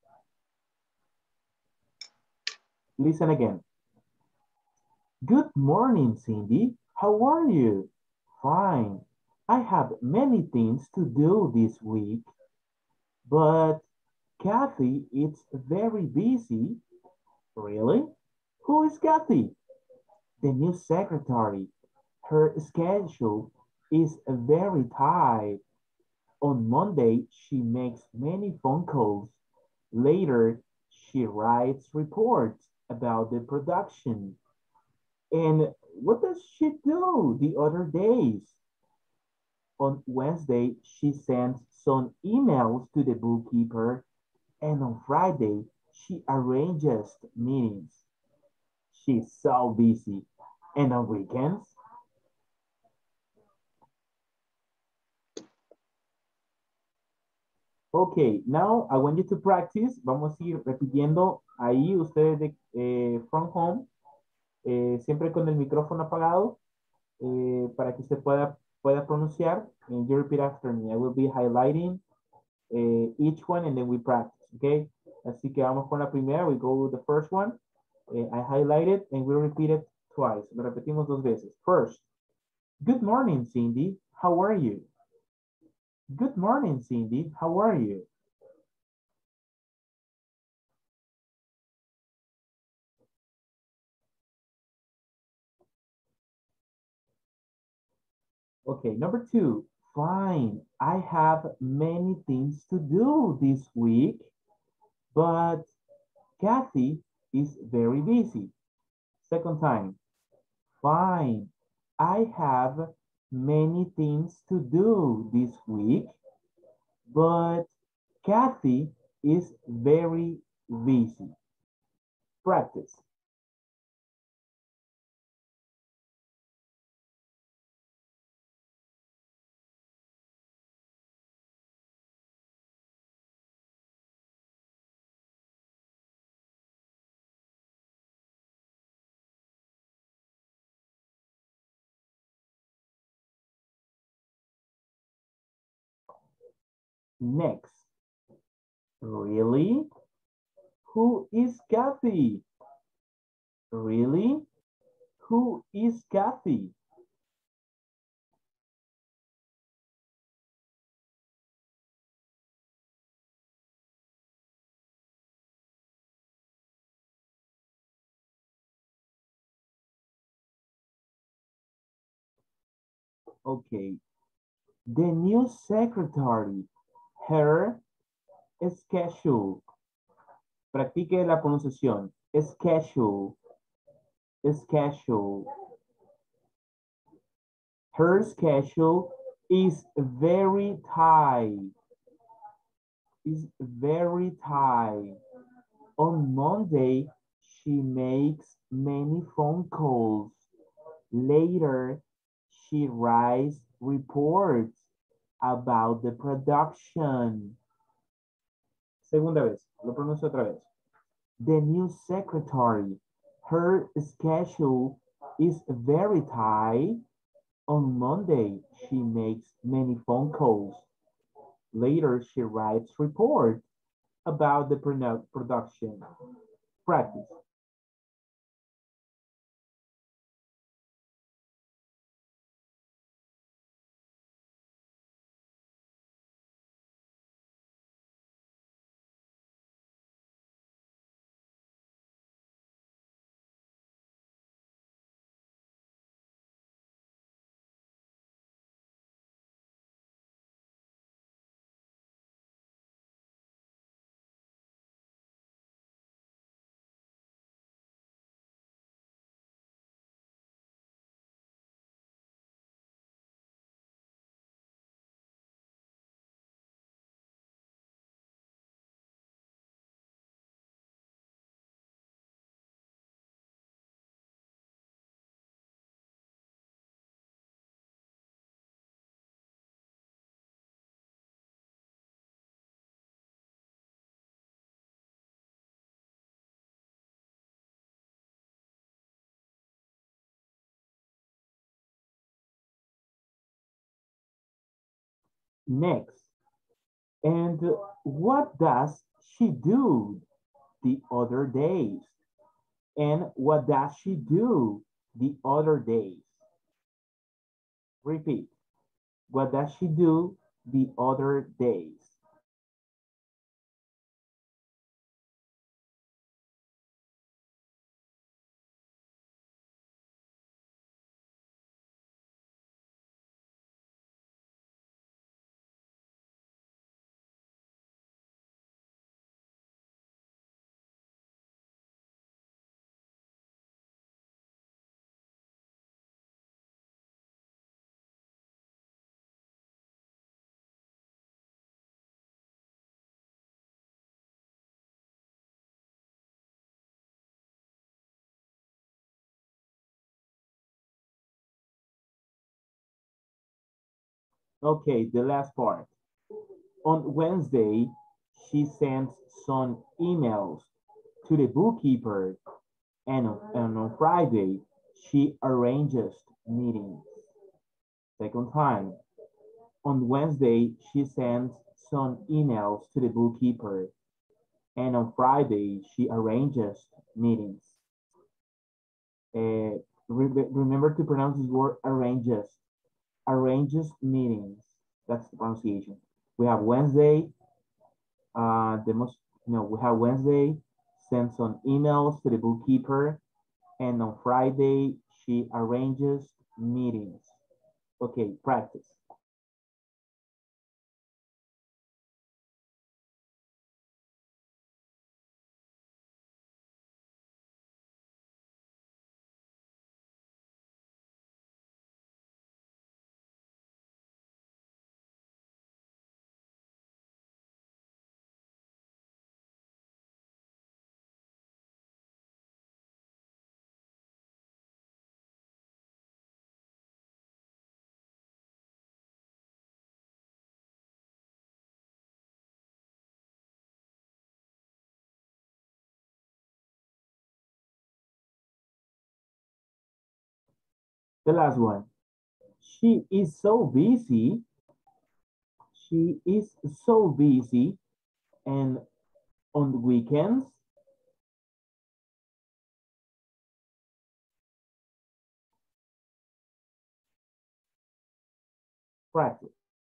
Listen again. Good morning, Cindy. How are you? Fine. I have many things to do this week, but Kathy is very busy. Really? Who is Kathy? The new secretary. Her schedule is very tight. On Monday, she makes many phone calls. Later, she writes reports about the production. And what does she do the other days? On Wednesday, she sends some emails to the bookkeeper, and on Friday, she arranges meetings. She's so busy. And on weekends? Okay, now I want you to practice. Vamos a ir repitiendo ahí ustedes de eh, from home, eh, siempre con el micrófono apagado, eh, para que usted pueda, pueda pronunciar. And you repeat after me. I will be highlighting uh, each one and then we practice, okay? Así que vamos con la primera. We go with the first one. Uh, I highlight it and we repeat it twice. Lo repetimos dos veces. First, good morning, Cindy. How are you? Good morning, Cindy. How are you? Okay, number two. Fine. I have many things to do this week, but Kathy is very busy. Second time. Fine. I have many things to do this week, but Kathy is very busy. Practice. Next. Really? Who is Kathy? Really? Who is Kathy? Okay. The new secretary. Her schedule. Practique la pronunciación. Schedule. Schedule. Her schedule is very tight. Is very tight. On Monday, she makes many phone calls. Later, she writes reports about the production. Segunda vez, lo pronuncio otra vez. The new secretary, her schedule is very tight. On Monday, she makes many phone calls. Later, she writes reports about the produ production. Practice. Next. And what does she do the other days? And what does she do the other days? Repeat. What does she do the other days? Okay, the last part. On Wednesday, she sends some emails to the bookkeeper, and on, and on Friday, she arranges meetings. Second time. On Wednesday, she sends some emails to the bookkeeper, and on Friday, she arranges meetings. Uh, re remember to pronounce this word arranges. Arranges meetings. That's the pronunciation. We have Wednesday. Uh, the most, you know, we have Wednesday, sends some emails to the bookkeeper, and on Friday, she arranges meetings. Okay, practice. The last one. She is so busy. She is so busy. And on the weekends, practice.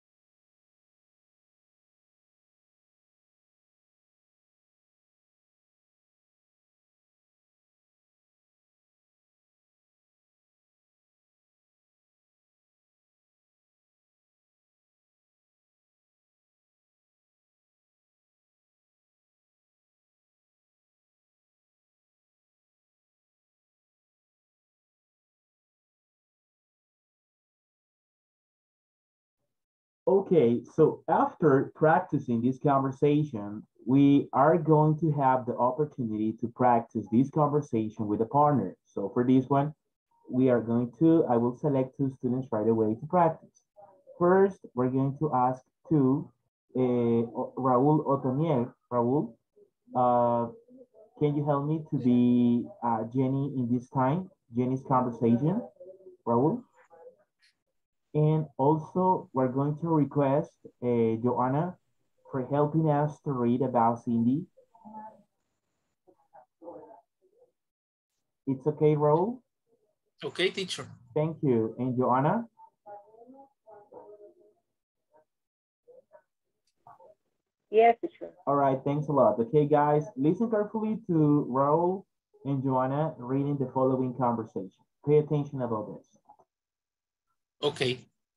Okay, so after practicing this conversation, we are going to have the opportunity to practice this conversation with a partner. So for this one, we are going to, I will select two students right away to practice. First, we're going to ask to uh, Raul Otoniel. Raul, uh, can you help me to be uh, Jenny in this time, Jenny's conversation? Raul? And also, we're going to request uh, Joanna for helping us to read about Cindy. It's okay, Raul? Okay, teacher. Thank you. And Joanna? Yes, teacher. All right, thanks a lot. Okay, guys, listen carefully to Raul and Joanna reading the following conversation. Pay attention about this. Okay.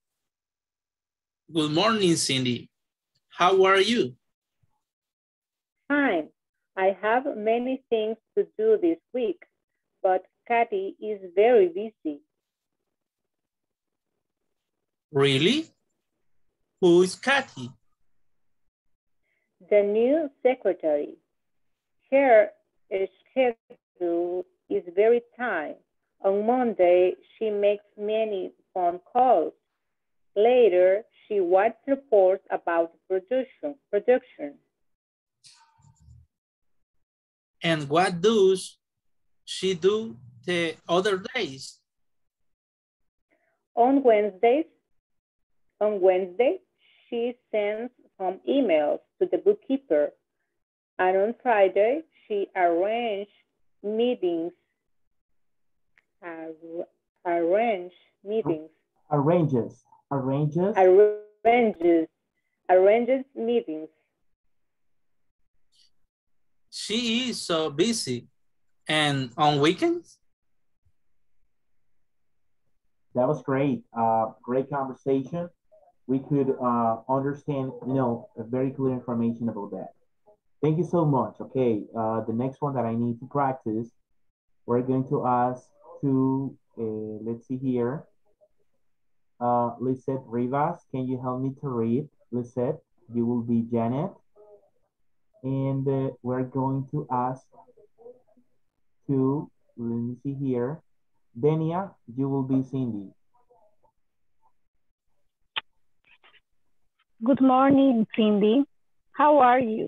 Good morning, Cindy. How are you? Fine. I have many things to do this week, but Kathy is very busy. Really? Who is Kathy? The new secretary. Her schedule is very tight. On Monday, she makes many phone calls. Later, she writes reports about production. production. And what does she do the other days? On Wednesdays, on Wednesday, she sends some emails to the bookkeeper. And on Friday, she arranges meetings. Ar arrange meetings. Arranges. Arranges. Arranges. Arranges meetings. She is so busy. And on weekends? That was great. Uh, great conversation. We could uh, understand, you know, very clear information about that. Thank you so much. Okay, uh, the next one that I need to practice, we're going to ask to, uh, let's see here. Uh, Lisette Rivas, can you help me to read? Lisette, you will be Janet. And uh, we're going to ask to, let me see here. Denia, you will be Cindy. Good morning, Cindy. How are you?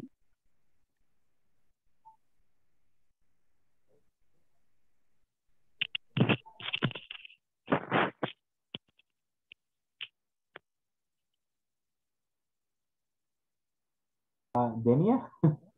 Uh, Denia?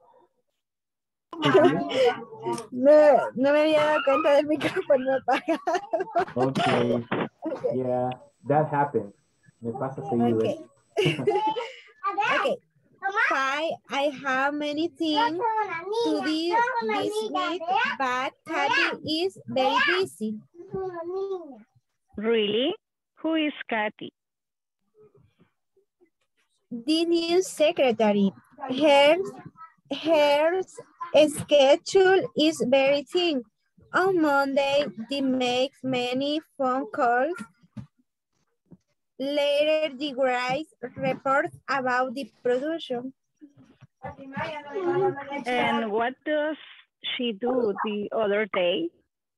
No, no me había dado cuenta del micrófono apagado. Okay. Okay. Yeah, that happened. Me pasa seguido. Okay. Okay. Five, I have many things to do this week, but Kathy is very busy. Really? Who is Kathy? The new secretary. Her, her schedule is very thin. On Monday, they make many phone calls. Later, the writes reports about the production. And what does she do the other day?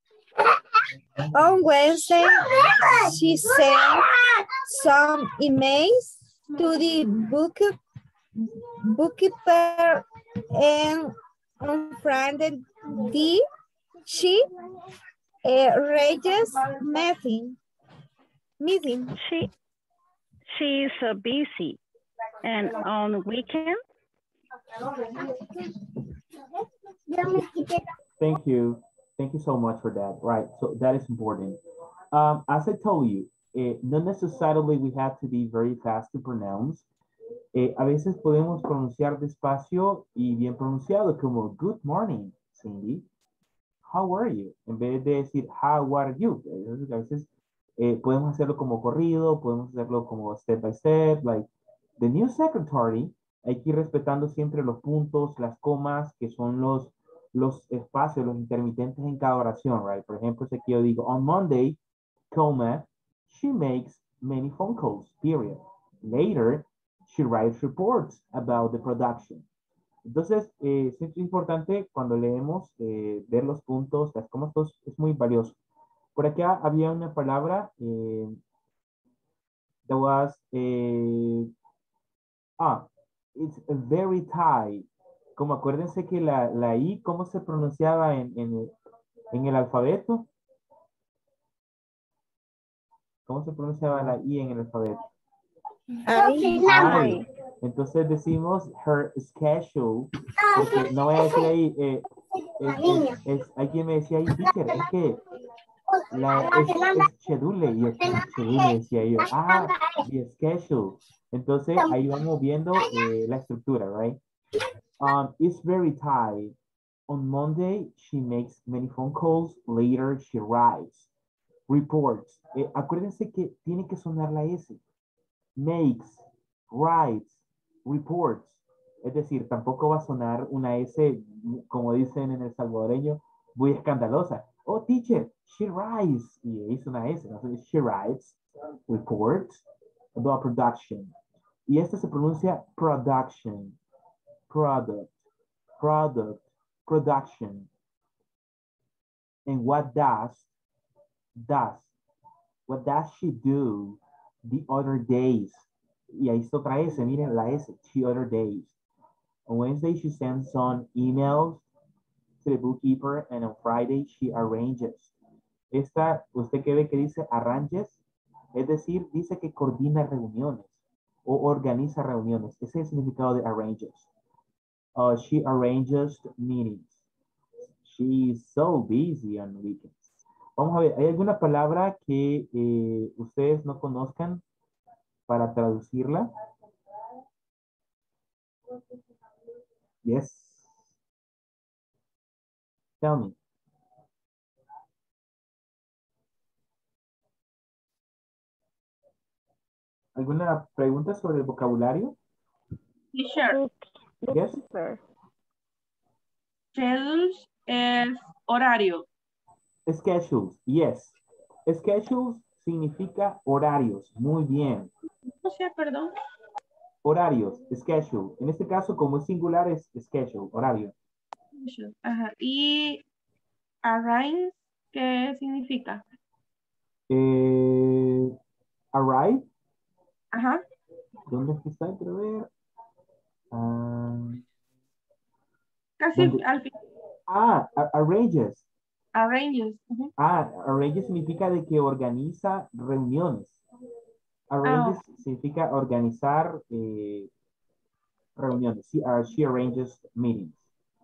On Wednesday, she sent some emails to the book, bookkeeper, and on Friday, she uh, rages nothing. Busy. She, she is so busy. And on the weekend? Thank you. Thank you so much for that. Right, so that is important. Um, as I told you, eh, not necessarily we have to be very fast to pronounce. Eh, a veces podemos pronunciar despacio y bien pronunciado, como good morning, Cindy. How are you? En vez de decir how are you. Entonces, a veces eh, podemos hacerlo como corrido, podemos hacerlo como step by step, like the new secretary. Hay que ir respetando siempre los puntos, las comas, que son los, los espacios, los intermitentes en cada oración, right? Por ejemplo, si aquí yo digo, on Monday, comma, she makes many phone calls, period. Later, she writes reports about the production. Entonces, eh, es importante cuando leemos, eh, ver los puntos, las comas, todo es muy valioso. Por acá había una palabra, eh, that was, eh, ah, it's very tight. Como acuérdense que la, la I, ¿cómo se pronunciaba en, en, el, en el alfabeto? ¿Cómo se pronunciaba la I en el alfabeto? Ay. Ay. Entonces decimos her schedule. Porque no voy a decir ahí, eh, es, es, es, hay quien me decía ahí, teacher, es que la, es, es schedule, y es schedule, decía yo. Ah, the schedule. Entonces ahí vamos viendo eh, la estructura, right? Um, it's very tight. On Monday, she makes many phone calls. Later, she writes reports. Eh, acuérdense que tiene que sonar la S. Makes, writes, reports. Es decir, tampoco va a sonar una S, como dicen en el salvadoreño, muy escandalosa. Oh, teacher, she writes. Y es una S, ¿no? She writes reports about production. Y esto se pronuncia production. Product, product, production. And what does, does, what does she do the other days? Y ahí está otra S, miren la S, the other days. On Wednesday, she sends some emails to the bookkeeper, and on Friday, she arranges. Esta, usted que ve que dice arranges, es decir, dice que coordina reuniones o organiza reuniones. Ese es el significado de arranges. Uh, she arranges meetings. She is so busy on weekends. Vamos a ver, ¿hay alguna palabra que eh, ustedes no conozcan para traducirla? Yes. Tell me. ¿Alguna pregunta sobre el vocabulario? Teacher. Yes. Schedules es horario. Schedules, yes. Schedules significa horarios. Muy bien. O sea, perdón. Horarios, schedule. En este caso, como es singular, es schedule, horario. Ajá. Y arrange, ¿qué significa? Eh, arrive. Ajá. ¿Dónde es que está? Quiero ver. Uh, Casi ¿dónde? al final. Ah, arranges. Arranges. Uh-huh. Ah, arranges significa de que organiza reuniones. Arranges oh. significa organizar eh, reuniones. She, uh, she arranges meetings.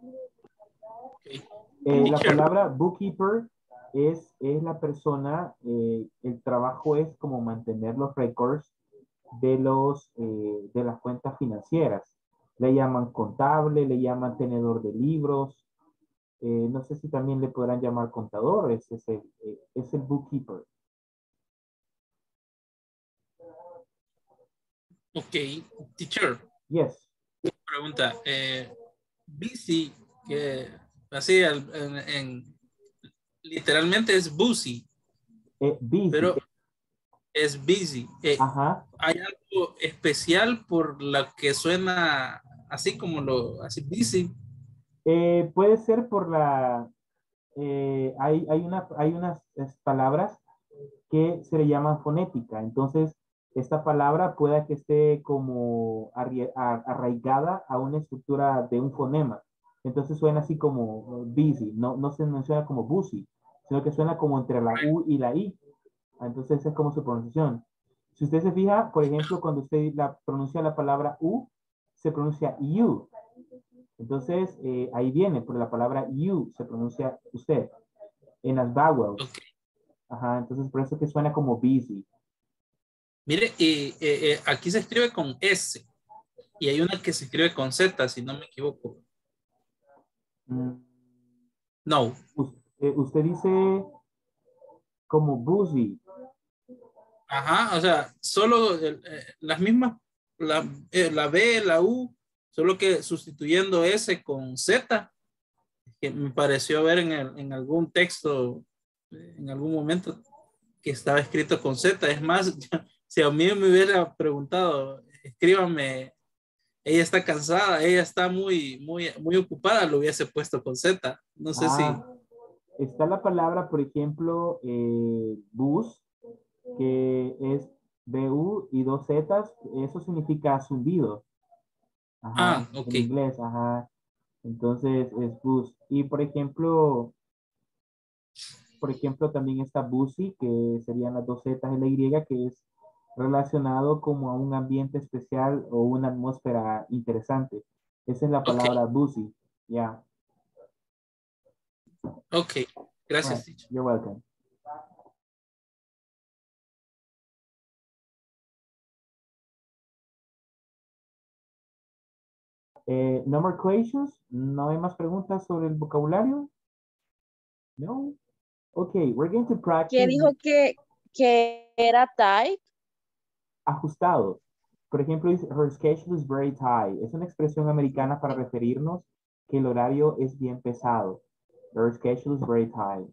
Eh, la palabra bookkeeper es, es la persona, eh, el trabajo es como mantener los records de, los, eh, de las cuentas financieras. Le llaman contable, le llaman tenedor de libros. Eh, no sé si también le podrán llamar contador, es, es, el, eh, es el bookkeeper. Ok, teacher. Yes. Pregunta, eh, busy, que así en, en, literalmente es busy. Eh, busy. Pero es busy. Eh, Ajá. ¿Hay algo especial por lo que suena así como lo, así busy? Eh, puede ser por la, eh, hay, hay, una, hay unas palabras que se le llaman fonética. Entonces, esta palabra puede que esté como arraigada a una estructura de un fonema. Entonces suena así como busy, no, no se menciona como busy, sino que suena como entre la U y la I. Entonces esa es como su pronunciación. Si usted se fija, por ejemplo, cuando usted la, pronuncia la palabra U, se pronuncia you. Entonces, eh, ahí viene, por la palabra you se pronuncia usted. En las vowels. Okay. Ajá, entonces por eso que suena como busy. Mire, y eh, eh, aquí se escribe con S. Y hay una que se escribe con Z, si no me equivoco. Mm. No. Us- eh, usted dice como busy. Ajá, o sea, solo eh, las mismas, la, eh, la B, la U, solo que sustituyendo S con Z, que me pareció ver en, el, en algún texto, en algún momento, que estaba escrito con Z. Es más, si a mí me hubiera preguntado, escríbame, ella está cansada, ella está muy, muy, muy ocupada, lo hubiese puesto con Z. No sé Ah, si... está la palabra, por ejemplo, eh, bus, que es B U y dos Zetas, eso significa zumbido. Ajá, Ah, ok. en inglés, ajá. Entonces es bus. Y por ejemplo, por ejemplo, también está busy, que serían las dos Zetas y la Y, que es relacionado como a un ambiente especial o una atmósfera interesante. Esa es la palabra Ok, busy. Yeah. ok. Gracias, Right. teacher. You're welcome. Eh, no more questions. No hay más preguntas sobre el vocabulario. No. Okay, we're going to practice. ¿Qué dijo que, que era tight? Ajustado. Por ejemplo, dice, her schedule is very tight. Es una expresión americana para referirnos que el horario es bien pesado. Her schedule is very tight.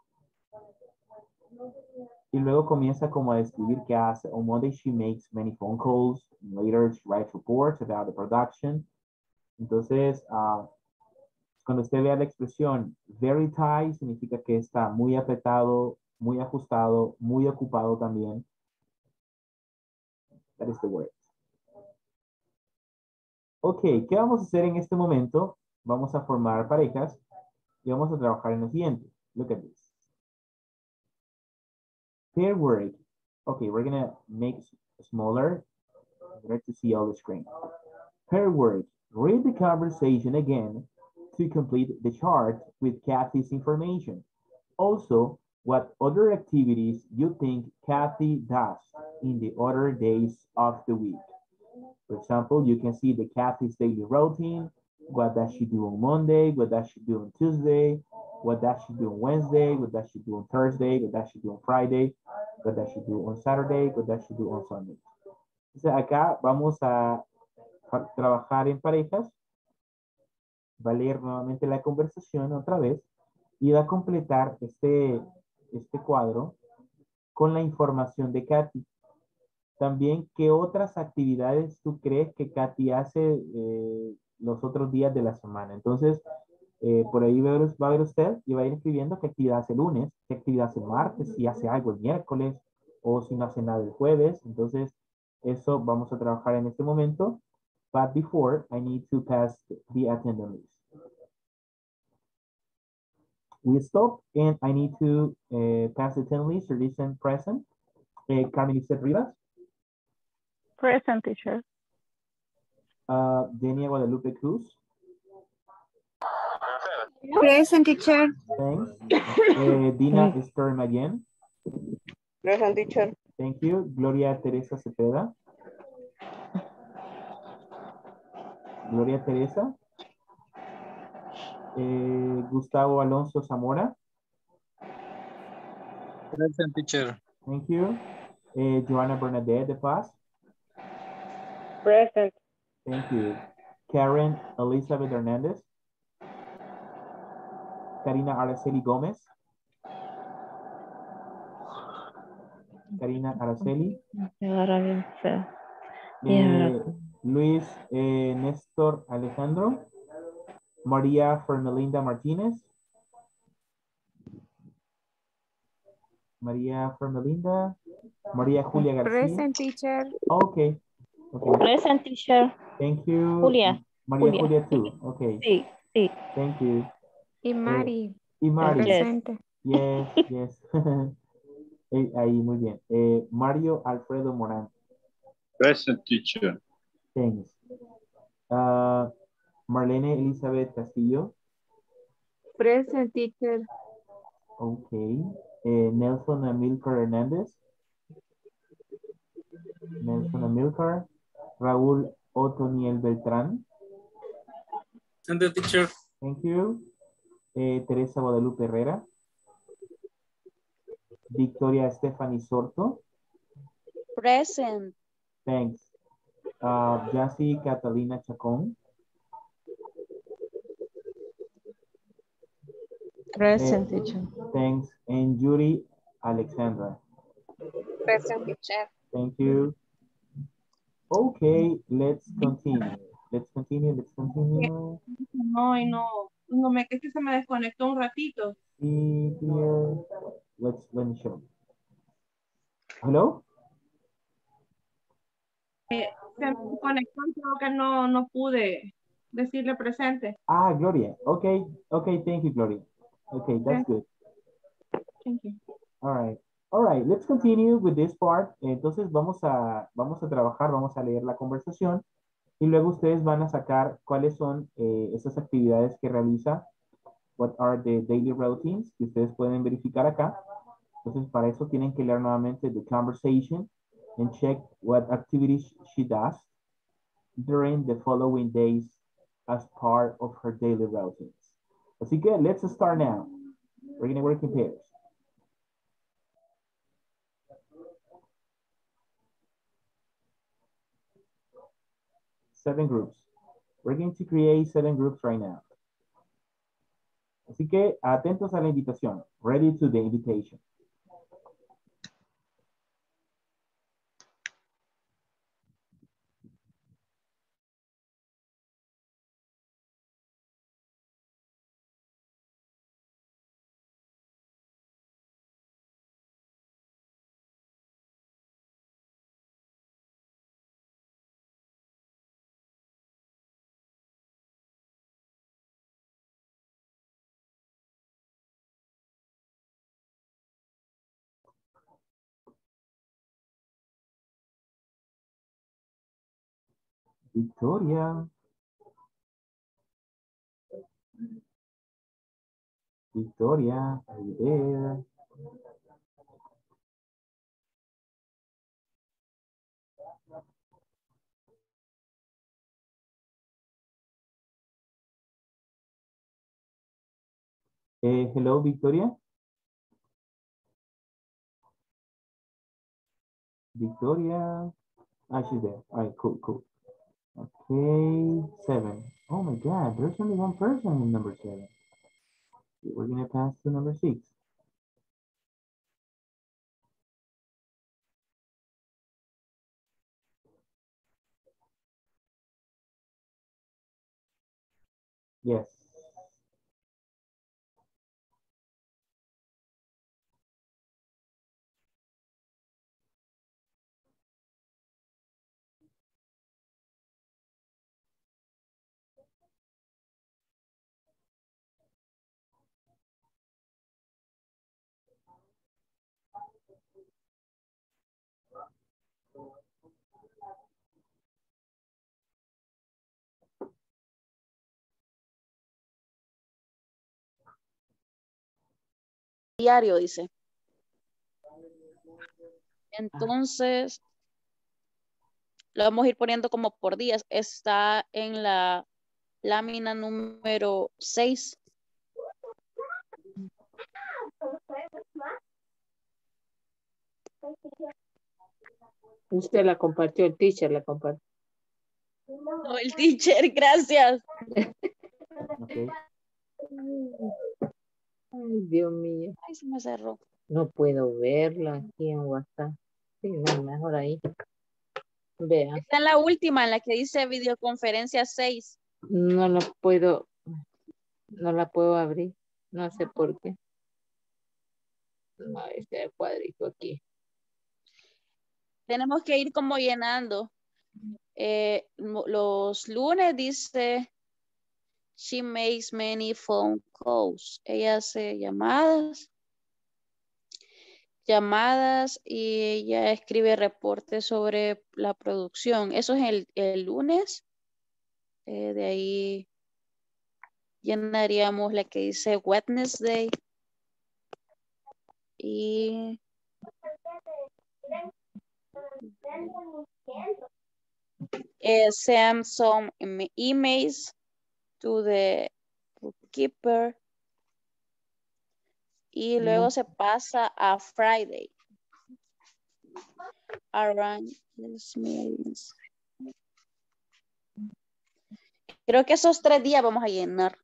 Y luego comienza como a describir qué hace. On Monday she makes many phone calls. Later she writes reports about the production. Entonces, uh, cuando usted vea la expresión very tight, significa que está muy apretado, muy ajustado, muy ocupado también. That is the word. Ok, ¿qué vamos a hacer en este momento? Vamos a formar parejas y vamos a trabajar en lo siguiente. Look at this. Pair work. Okay, we're going to make it smaller in order to see all the screen. Pair work. Read the conversation again to complete the chart with Kathy's information. Also, what other activities you think Kathy does in the other days of the week. For example, you can see the Kathy's daily routine. What does she do on Monday? What does she do on Tuesday? What does she do on Wednesday? What does she do on Thursday? What does she do on Friday? What does she do on Saturday? What does she do on Sunday? Entonces acá vamos a trabajar en parejas. Va a leer nuevamente la conversación otra vez y va a completar este, este cuadro con la información de Kathy. También, ¿qué otras actividades tú crees que Kathy hace eh, los otros días de la semana? Entonces, eh, por ahí va a, ver, va a ver usted y va a ir escribiendo qué actividad hace el lunes, qué actividad hace el martes, si hace algo el miércoles o si no hace nada el jueves. Entonces, eso vamos a trabajar en este momento. But before, I need to pass the attendance list. We stop and I need to uh, pass the attendance list. Listen present. Uh, Carmen Lizeth Rivas. Present, teacher. Uh, Denia Guadalupe Cruz. Present, teacher. Thanks. Uh, Dina Esther Mayen. Present, teacher. Thank you. Gloria Teresa Cepeda. Gloria Teresa. Uh, Gustavo Alonso Zamora. Present, teacher. Thank you. Uh, Joanna Bernadette de Paz. Present. Thank you. Karen Elizabeth Hernandez. Karina Araceli Gomez. Karina Araceli. Eh, Luis eh, Néstor Alejandro. María Fermelinda Martínez. María Fermelinda. María Julia García. Present, teacher. Okay. Okay. Present, teacher. Thank you. Julia. María Julia. Julia too. Okay. Sí, sí. Thank you. Y Mari. Eh, y Mari. Presente. Yes, yes. Eh, ahí, muy bien. Eh, Mario Alfredo Morán. Present, teacher. Thanks. Uh, Marlene Elizabeth Castillo. Present, teacher. Okay. Eh, Nelson Amilcar Hernández. Nelson Amilcar. Raúl Otoniel Beltrán. Present, teacher. Thank you. Eh, Teresa Guadalupe Herrera. Victoria Stephanie Sorto. Present. Thanks. Uh, Jassy Catalina Chacón. Present, Eh, teacher. Thanks. And Yuri Alexandra. Present, teacher. Thank you. Okay, let's continue. Let's continue, let's continue. No, y no, no me es que se me desconectó un ratito. See here. Let's let me show. Hello? Eh, se me desconectó, creo que no, no pude decirle presente. Ah, Gloria. Okay, okay, thank you, Gloria. Okay, that's good. Thank you. All right. All right, let's continue with this part. Entonces vamos a, vamos a trabajar, vamos a leer la conversación y luego ustedes van a sacar cuáles son eh, esas actividades que realiza. What are the daily routines que ustedes pueden verificar acá. Entonces para eso tienen que leer nuevamente the conversation and check what activities she does during the following days as part of her daily routines. Así que let's start now. We're going to work in pairs. Seven groups. We're going to create seven groups right now. Así que atentos a la invitación. Ready to the invitation. Victoria. Victoria, are you there? Eh, hello, Victoria. Victoria. Ah, she's there. All right, cool, cool. Okay, seven. Oh my God, there's only one person in number seven. We're gonna pass to number six. Yes. Diario, dice. Entonces, lo vamos a ir poniendo como por días. Está en la lámina número seis. Usted la compartió, el teacher la compartió. No, el teacher, gracias. Okay. Ay, Dios mío. Ay, se me cerró. No puedo verla aquí en WhatsApp. Sí, no, mejor ahí. Vea. Está en la última, en la que dice videoconferencia seis. No la puedo, no la puedo abrir. No sé por qué. No, este cuadrito aquí. Tenemos que ir como llenando. Eh, los lunes dice she makes many phone calls. Ella hace llamadas. llamadas y ella escribe reportes sobre la producción. Eso es el, el lunes. Eh, de ahí llenaríamos la que dice Wednesday. Y eh, send some em- emails to the bookkeeper. Y luego se pasa a Friday. Arrange these meetings. Creo que esos tres días vamos a llenar.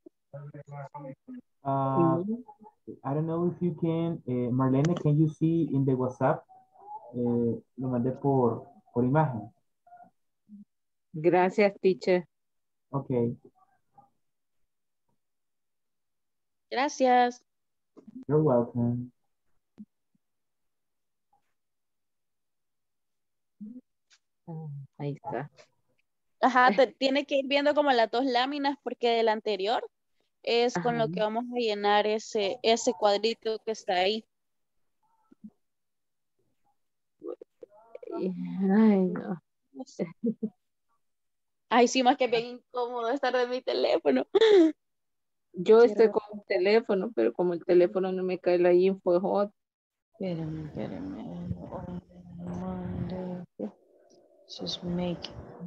Uh, I don't know if you can, eh, Marlene, can you see in the WhatsApp? Eh, lo mandé por, por imagen. Gracias, teacher. Okay, Gracias. you're welcome. Ah, ahí está. Ajá, te, tiene que ir viendo como las dos láminas porque del anterior es con Ajá. lo que vamos a llenar ese, ese cuadrito que está ahí. Ay, no. Ay, sí, más que bien incómodo estar de mi teléfono. Yo estoy con un teléfono, pero como el teléfono no me cae la info, es hot. Espérame, espérame. On Monday, just make.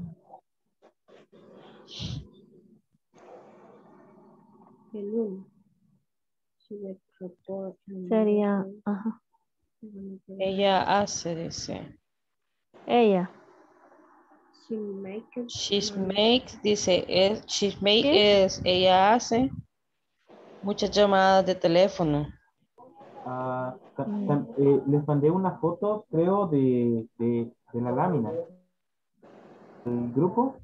El lunes. Sube report. Sería, ajá, Ella hace, dice. ella. She make it. She's make, dice, es, she's make ¿Qué? es, ella hace muchas llamadas de teléfono. Ah, ta- ta- eh, les mandé una foto, creo, de, de, de la lámina. ¿El grupo?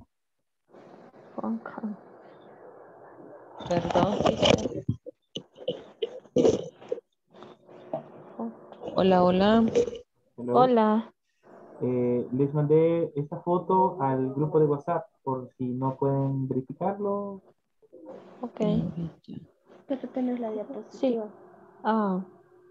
Perdón. Hola, hola. Hello. Hola. Eh, les mandé esta foto al grupo de WhatsApp por si no pueden verificarlo. Ok. Pero tenés la diapositiva. Sí. Ah.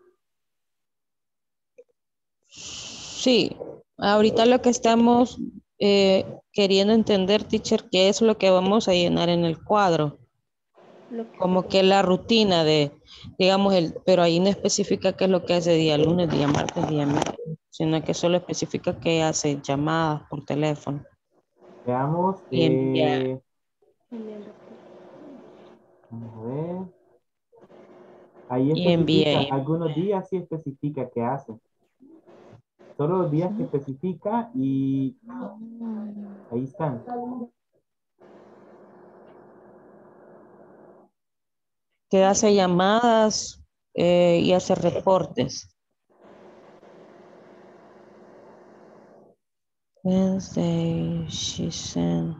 Sí, ahorita lo que estamos eh, queriendo entender, teacher, qué es lo que vamos a llenar en el cuadro. Lo que Como que la rutina de, digamos, el, pero ahí no especifica qué es lo que hace día lunes, día martes, día miércoles, sino que solo especifica que hace llamadas por teléfono. Veamos. Y envía. Eh, vamos a ver. Ahí Y envía. especifica, algunos días sí especifica qué hace. Solo los días que especifica y ahí están. Que hace llamadas eh, y hace reportes. Wednesday, she sent.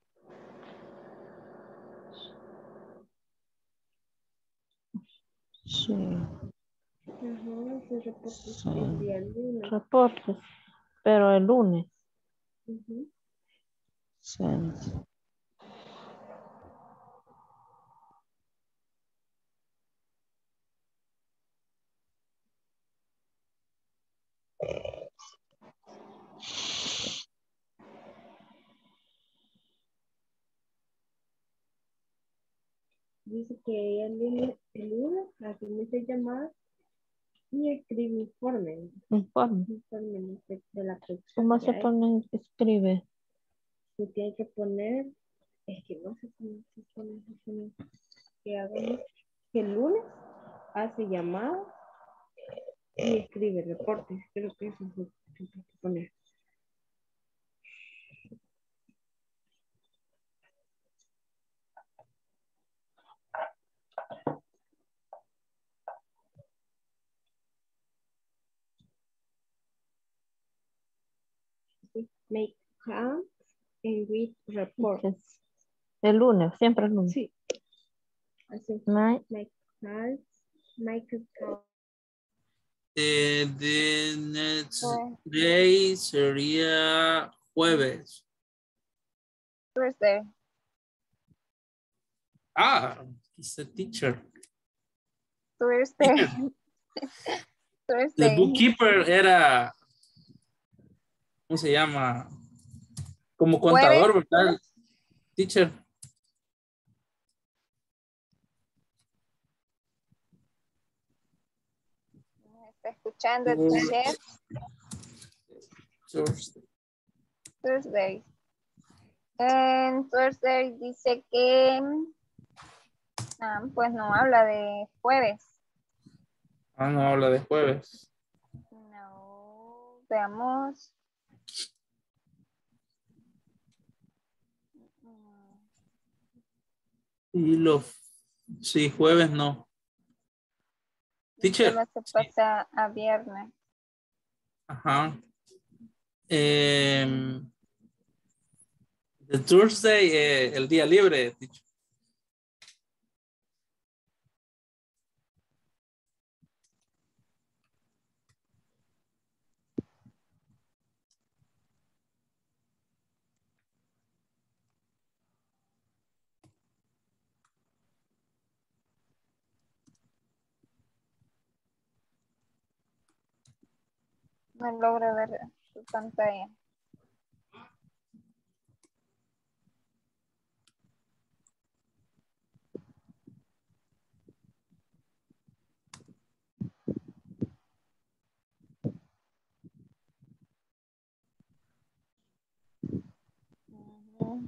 Sí. Ajá, ese reporte Sí. el día lunes. Reportes. Pero el lunes. Ujú. Sent. Dice que ella el lunes, el lunes hace muchas llamadas y escribe informes. Informe. Informes de, de la producción. ¿Cómo que se hay. pone, escribe? Se tiene que poner, es que no sé cómo se pone, se pone que hagamos que el lunes hace llamadas y escribe reportes. Creo que eso se se tiene que poner. Sí, make counts and read reports. Entonces, el lunes, siempre el lunes. Sí. Así. Make. Make counts, make counts. Eh, the next day sería jueves. Thursday. Ah, he's a teacher. Thursday. El Thursday. bookkeeper era, ¿cómo se llama? Como Jueves. contador, ¿verdad? Teacher. ¿Me está escuchando el Mm. teacher? Thursday. Thursday. En Thursday dice que ah, pues no habla de jueves. Ah, no habla de jueves. No, veamos. Y los, sí, jueves no. Teacher. Solo se pasa a viernes. Ajá. Em, the Thursday, eh, el día libre, teacher. No logro ver su pantalla. Ujú.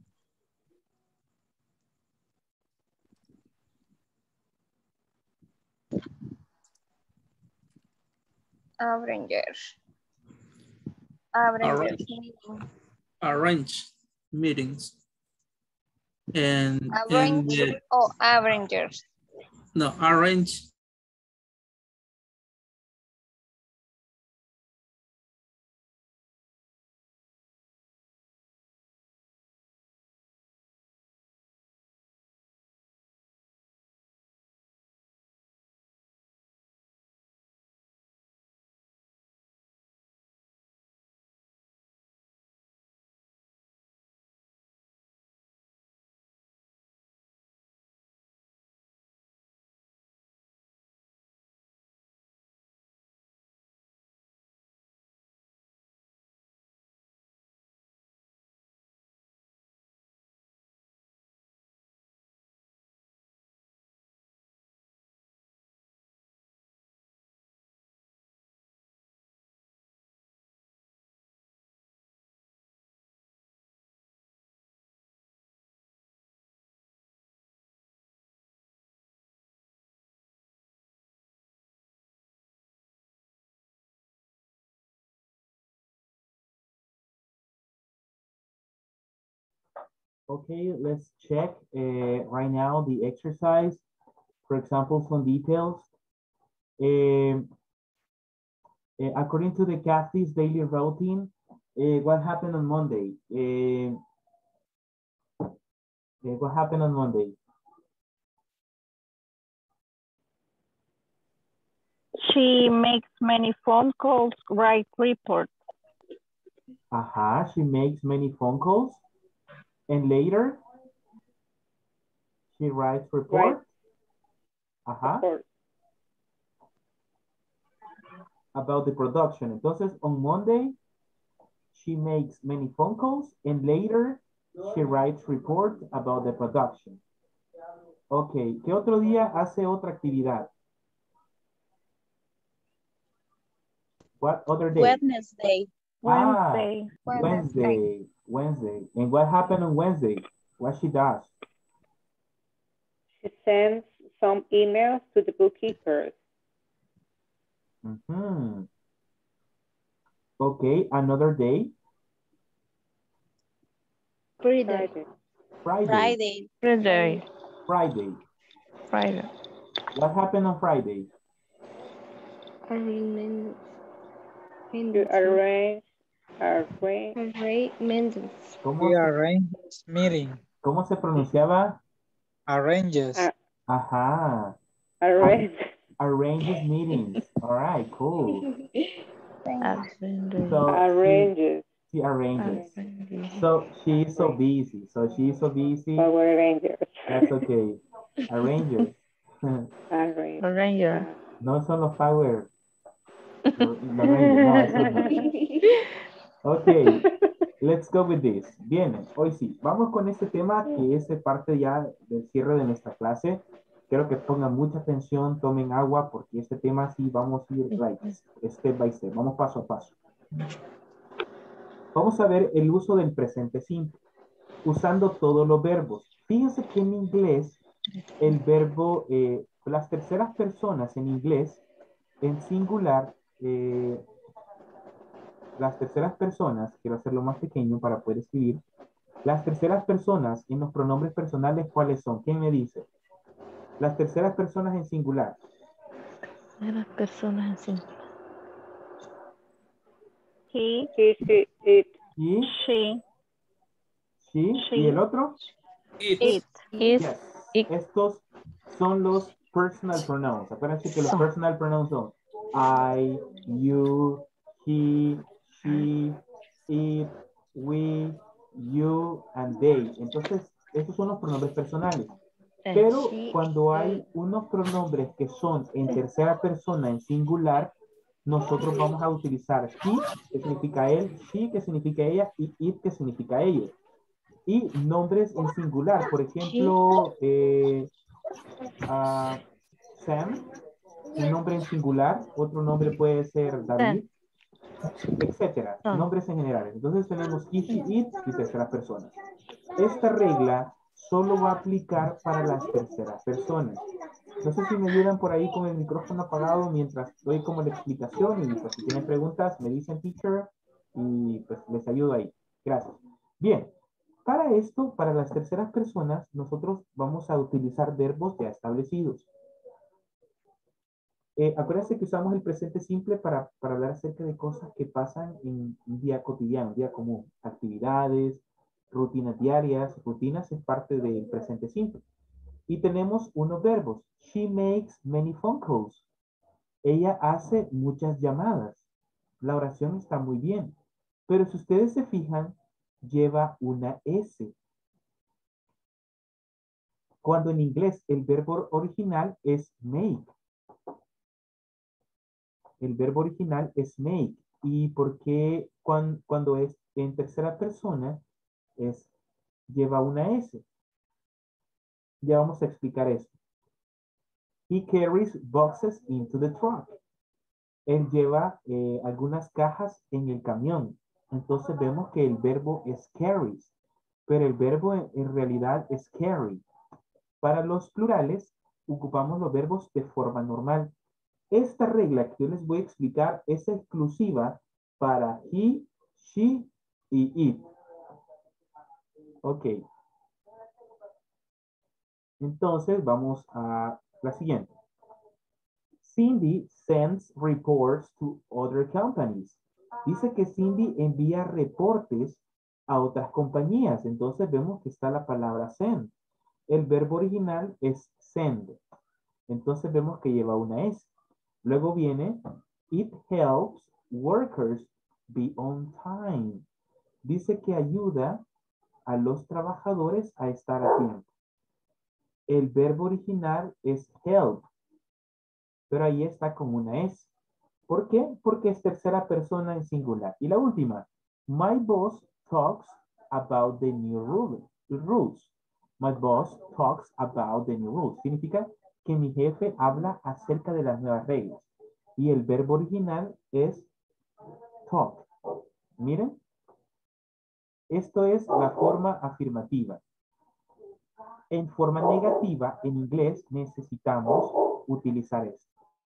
Avengers. Avengers Arrange. meeting. Arrange meetings. And, and Arrange the, o Avengers. no, arrange. Okay, let's check uh, right now the exercise. For example, some details. Um, uh, according to the Kathy's daily routine, uh, what happened on Monday? Uh, uh, what happened on Monday? She makes many phone calls, write reports. Aha, she makes many phone calls. And later, she writes report. Ajá. Report. About the production. Entonces, on Monday, she makes many phone calls and later she writes report about the production. Ok, ¿qué otro día hace otra actividad? What other day? Wednesday. Ah, Wednesday. Wednesday. Wednesday. And what happened on Wednesday? What she does? She sends some emails to the bookkeepers. Mm-hmm. Okay, another day. Friday. Friday. Friday. Friday. Friday. Friday. What happened on Friday? Arrange. To arrange, arrange. Arrangements. ¿Cómo, She se, arranges meeting. ¿Cómo se pronunciaba? Arranges. Ar- Ajá. arrange. Arranges meetings. All right, cool. Arranges. So Arranges. She, she arranges. So she is so busy. So she is so busy. Power Rangers. That's okay. Arrangers. Arrange. Arranger. No son los power. La baby. No, eso no. Ok, let's go with this. Bien, hoy sí. Vamos con este tema que es parte ya del cierre de nuestra clase. Quiero que pongan mucha atención, tomen agua, porque este tema sí vamos a ir like, step by step. Vamos paso a paso. Vamos a ver el uso del presente simple, usando todos los verbos. Fíjense que en inglés, el verbo, eh, las terceras personas en inglés, en singular, eh, las terceras personas, quiero hacerlo más pequeño para poder escribir, las terceras personas en los pronombres personales, ¿cuáles son? ¿Quién me dice? Las terceras personas en singular. Las personas en singular. He, he, she, it. ¿Y? She. ¿Sí? She. ¿Y el otro? It. It. It. Yes. It. Estos son los personal pronouns. Acuérdense que los personal pronouns son I, you, he, she, it, we, you, and they. Entonces, estos son los pronombres personales. Pero cuando hay unos pronombres que son en tercera persona, en singular, nosotros vamos a utilizar he, que significa él, she, que significa ella, y it, que significa ellos. Y nombres en singular, por ejemplo, eh, uh, Sam, un nombre en singular, otro nombre puede ser David, etcétera, nombres en general. Entonces tenemos he, she, it y terceras personas. Esta regla solo va a aplicar para las terceras personas. No sé si me ayudan por ahí con el micrófono apagado mientras doy como la explicación y pues si tienen preguntas me dicen teacher y pues les ayudo ahí. Gracias. Bien. Para esto, para las terceras personas, nosotros vamos a utilizar verbos ya establecidos. Eh, acuérdense que usamos el presente simple para, para hablar acerca de cosas que pasan en un día cotidiano, un día común. Actividades, rutinas diarias, rutinas es parte del presente simple. Y tenemos unos verbos. She makes many phone calls. Ella hace muchas llamadas. La oración está muy bien. Pero si ustedes se fijan, lleva una S. Cuando en inglés el verbo original es make. El verbo original es make. ¿Y por qué cuando, cuando es en tercera persona es, lleva una S? Ya vamos a explicar esto. He carries boxes into the truck. Él lleva eh, algunas cajas en el camión. Entonces vemos que el verbo es carries. Pero el verbo en, en realidad es carry. Para los plurales, ocupamos los verbos de forma normal. Esta regla que yo les voy a explicar es exclusiva para he, she y it. Ok. Entonces, vamos a la siguiente. Cindy sends reports to other companies. Dice que Cindy envía reportes a otras compañías. Entonces, vemos que está la palabra send. El verbo original es send. Entonces vemos que lleva una S. Luego viene, it helps workers be on time. Dice que ayuda a los trabajadores a estar a tiempo. El verbo original es help. Pero ahí está como una S. ¿Por qué? Porque es tercera persona en singular. Y la última, my boss talks about the new rule, rules. My boss talks about the new rules. Significa que mi jefe habla acerca de las nuevas reglas. Y el verbo original es talk. Miren. Esto es la forma afirmativa. En forma negativa, en inglés, necesitamos utilizar esto.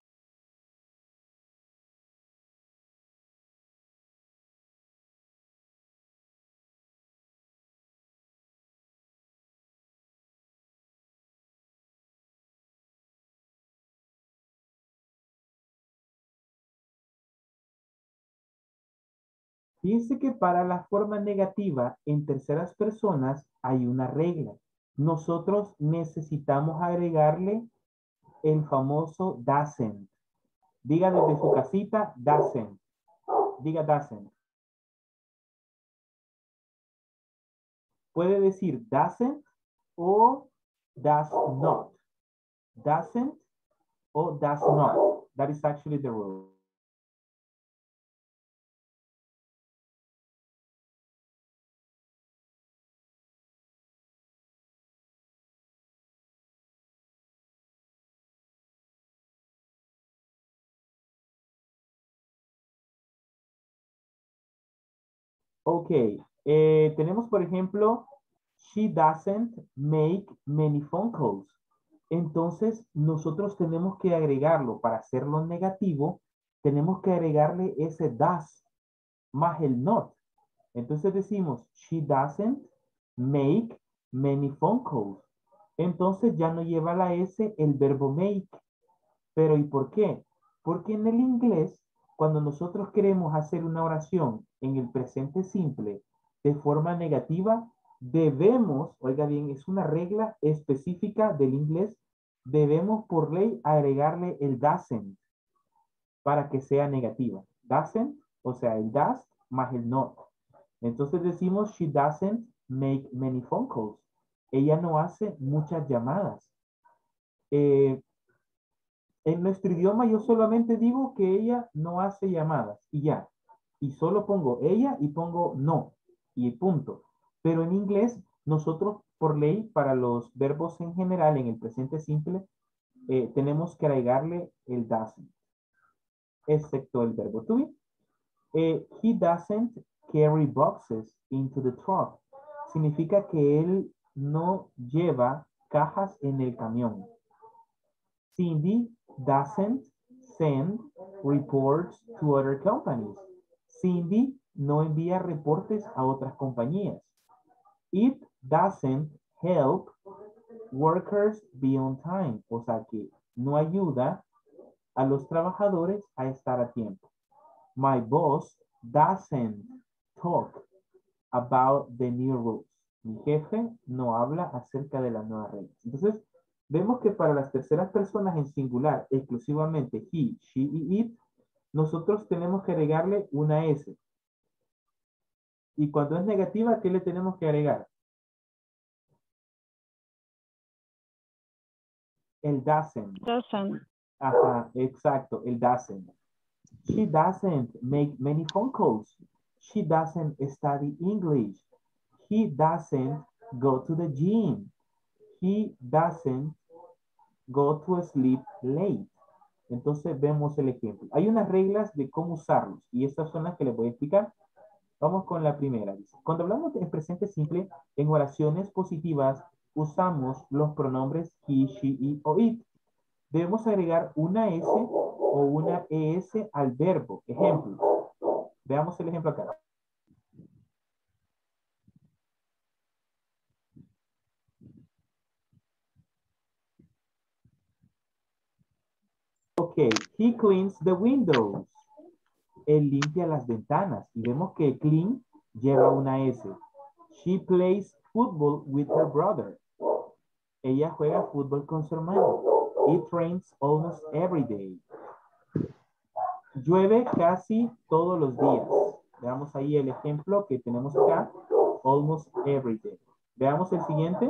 Fíjense que para la forma negativa en terceras personas hay una regla. Nosotros necesitamos agregarle el famoso doesn't. Diga desde su casita, doesn't. Diga doesn't. Puede decir doesn't o does not. Doesn't o does not. That is actually the rule. Ok, eh, tenemos por ejemplo, she doesn't make many phone calls. Entonces, nosotros tenemos que agregarlo, para hacerlo negativo, tenemos que agregarle ese does más el not. Entonces decimos, she doesn't make many phone calls. Entonces ya no lleva la S el verbo make. Pero ¿y por qué? Porque en el inglés, cuando nosotros queremos hacer una oración en el presente simple de forma negativa, debemos, oiga bien, es una regla específica del inglés, debemos por ley agregarle el doesn't para que sea negativa. Doesn't, o sea, el does más el not. Entonces decimos, she doesn't make many phone calls. Ella no hace muchas llamadas. Eh, en nuestro idioma yo solamente digo que ella no hace llamadas y ya. Y solo pongo ella y pongo no y punto. Pero en inglés nosotros por ley para los verbos en general en el presente simple eh, tenemos que agregarle el doesn't. Excepto el verbo to be. Eh, he doesn't carry boxes into the truck. Significa que él no lleva cajas en el camión. Cindy doesn't send reports to other companies. Cindy no envía reportes a otras compañías. It doesn't help workers be on time. O sea que no ayuda a los trabajadores a estar a tiempo. My boss doesn't talk about the new rules. Mi jefe no habla acerca de las nuevas reglas. Entonces, vemos que para las terceras personas en singular, exclusivamente he, she y it, nosotros tenemos que agregarle una S. Y cuando es negativa, ¿qué le tenemos que agregar? El doesn't. Doesn't. Ajá, exacto, el doesn't. She doesn't make many phone calls. She doesn't study English. He doesn't go to the gym. He doesn't go to sleep late. Entonces vemos el ejemplo. Hay unas reglas de cómo usarlos y estas son las que les voy a explicar. Vamos con la primera. Cuando hablamos de presente simple, en oraciones positivas usamos los pronombres he, she, it o it. Debemos agregar una S o una E S al verbo. Ejemplo. Veamos el ejemplo acá. Ok, he cleans the windows. Él limpia las ventanas. Y vemos que clean lleva una S. She plays football with her brother. Ella juega fútbol con su hermano. It rains almost every day. Llueve casi todos los días. Veamos ahí el ejemplo que tenemos acá. Almost every day. Veamos el siguiente.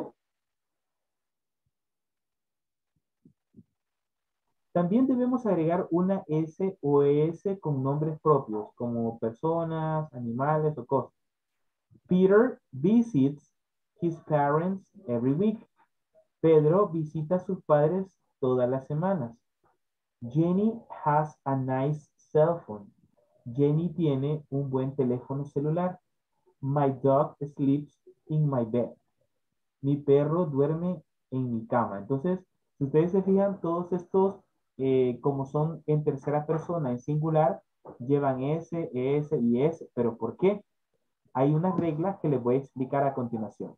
También debemos agregar una S o E S con nombres propios, como personas, animales o cosas. Peter visits his parents every week. Pedro visita a sus padres todas las semanas. Jenny has a nice cell phone. Jenny tiene un buen teléfono celular. My dog sleeps in my bed. Mi perro duerme en mi cama. Entonces, si ustedes se fijan, todos estos Eh, como son en tercera persona, en singular, llevan S, S y S. ¿Pero por qué? Hay unas reglas que les voy a explicar a continuación.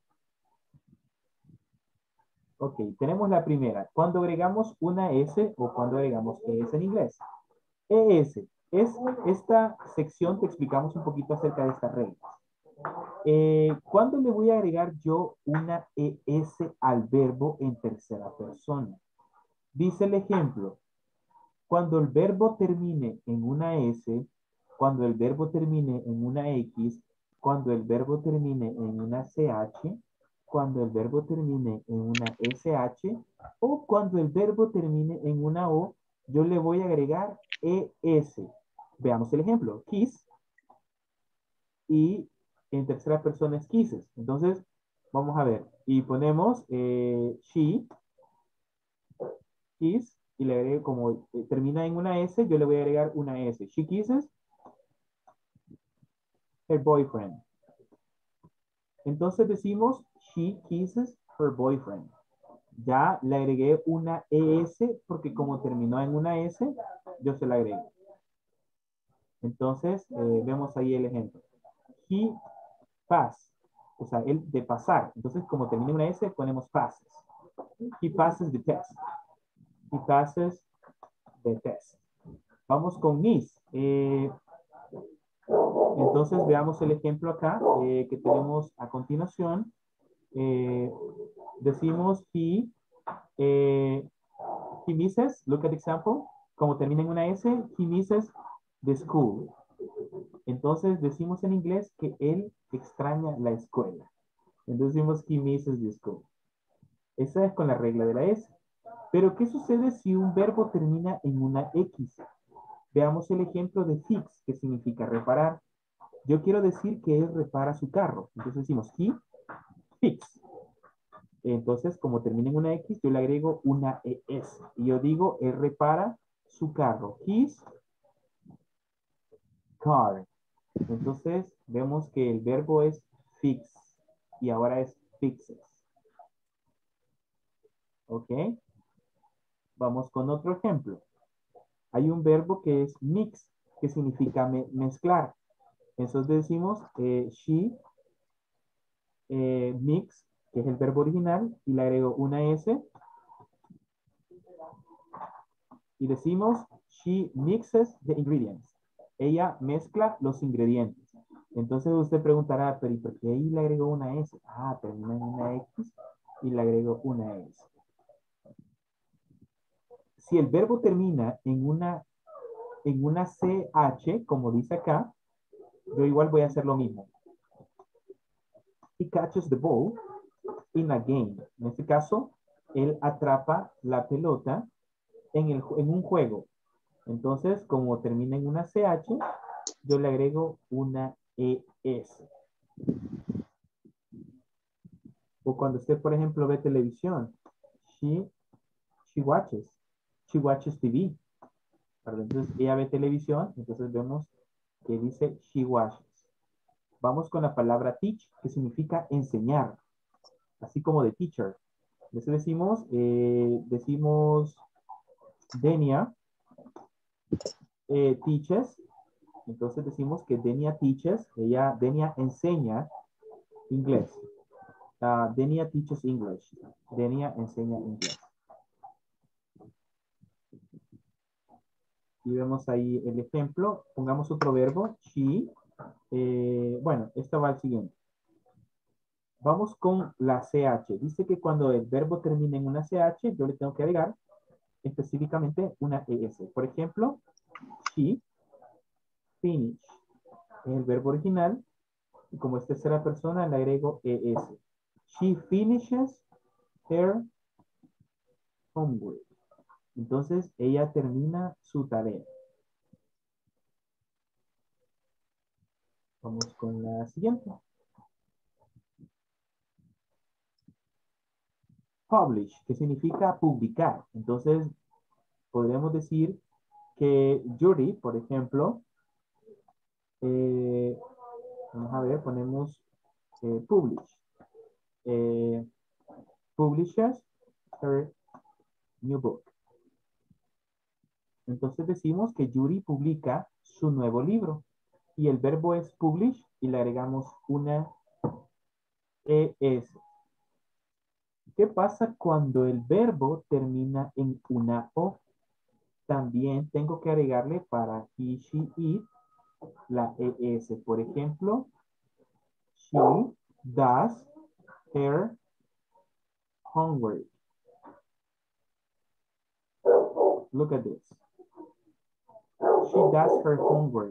Ok, tenemos la primera. Cuando agregamos una S o cuando agregamos E S en inglés. E S. Es esta sección te explicamos un poquito acerca de estas reglas. Eh, ¿Cuándo le voy a agregar yo una E S al verbo en tercera persona? Dice el ejemplo. Cuando el verbo termine en una S, cuando el verbo termine en una X, cuando el verbo termine en una C H, cuando el verbo termine en una S H, o cuando el verbo termine en una O, yo le voy a agregar E S. Veamos el ejemplo. Kiss. Y en tercera persona es kisses. Entonces, vamos a ver. Y ponemos eh, she, kiss. Y le agrego, como eh, termina en una S, yo le voy a agregar una S. She kisses her boyfriend. Entonces decimos, she kisses her boyfriend. Ya le agregué una E S porque como terminó en una S, yo se la agrego. Entonces, eh, vemos ahí el ejemplo. He pass, o sea, el de pasar. Entonces, como termina en una S, ponemos passes. He passes the test. He passes the test. Vamos con miss. Eh, entonces, veamos el ejemplo acá eh, que tenemos a continuación. Eh, decimos he, eh, he misses, look at example, como termina en una S, he misses the school. Entonces decimos en inglés que él extraña la escuela. Entonces decimos he misses the school. Esa es con la regla de la S. Pero ¿qué sucede si un verbo termina en una X? Veamos el ejemplo de fix, que significa reparar. Yo quiero decir que él repara su carro. Entonces decimos he fix. Entonces, como termina en una X, yo le agrego una E S. Y yo digo, él repara su carro. His car. Entonces, vemos que el verbo es fix. Y ahora es fixes. ¿Ok? Vamos con otro ejemplo. Hay un verbo que es mix, que significa me mezclar. Entonces decimos, eh, she eh, mix, que es el verbo original, y le agrego una S. Y decimos, she mixes the ingredients. Ella mezcla los ingredientes. Entonces usted preguntará, pero ¿y por qué ahí le agregó una S? Ah, termina en una X y le agrego una S. Si el verbo termina en una, en una C H, como dice acá, yo igual voy a hacer lo mismo. He catches the ball in a game. En este caso, él atrapa la pelota en, el, en un juego. Entonces, como termina en una C H, yo le agrego una E S. O cuando usted, por ejemplo, ve televisión, she, she watches, she watches T V. Entonces, ella ve televisión, entonces vemos que dice she watches. Vamos con la palabra teach, que significa enseñar, así como de teacher. Entonces decimos, eh, decimos Denia eh, teaches. Entonces decimos que Denia teaches, ella, Denia enseña inglés. Uh, Denia teaches English. Denia enseña inglés. Y vemos ahí el ejemplo. Pongamos otro verbo. She. Eh, bueno, esto va al siguiente. Vamos con la C H. Dice que cuando el verbo termina en una C H, yo le tengo que agregar específicamente una E S. Por ejemplo, she finish. Es el verbo original. Y como es tercera persona, le agrego E S. She finishes her homework. Entonces, ella termina su tarea. Vamos con la siguiente. Publish, que significa publicar. Entonces, podríamos decir que Yuri, por ejemplo, eh, vamos a ver, ponemos eh, publish. Eh, publishes her new book. Entonces decimos que Yuri publica su nuevo libro. Y el verbo es publish y le agregamos una E S. ¿Qué pasa cuando el verbo termina en una O? También tengo que agregarle para he, she, it la E S. Por ejemplo, she does her homework. Look at this. She does her homework.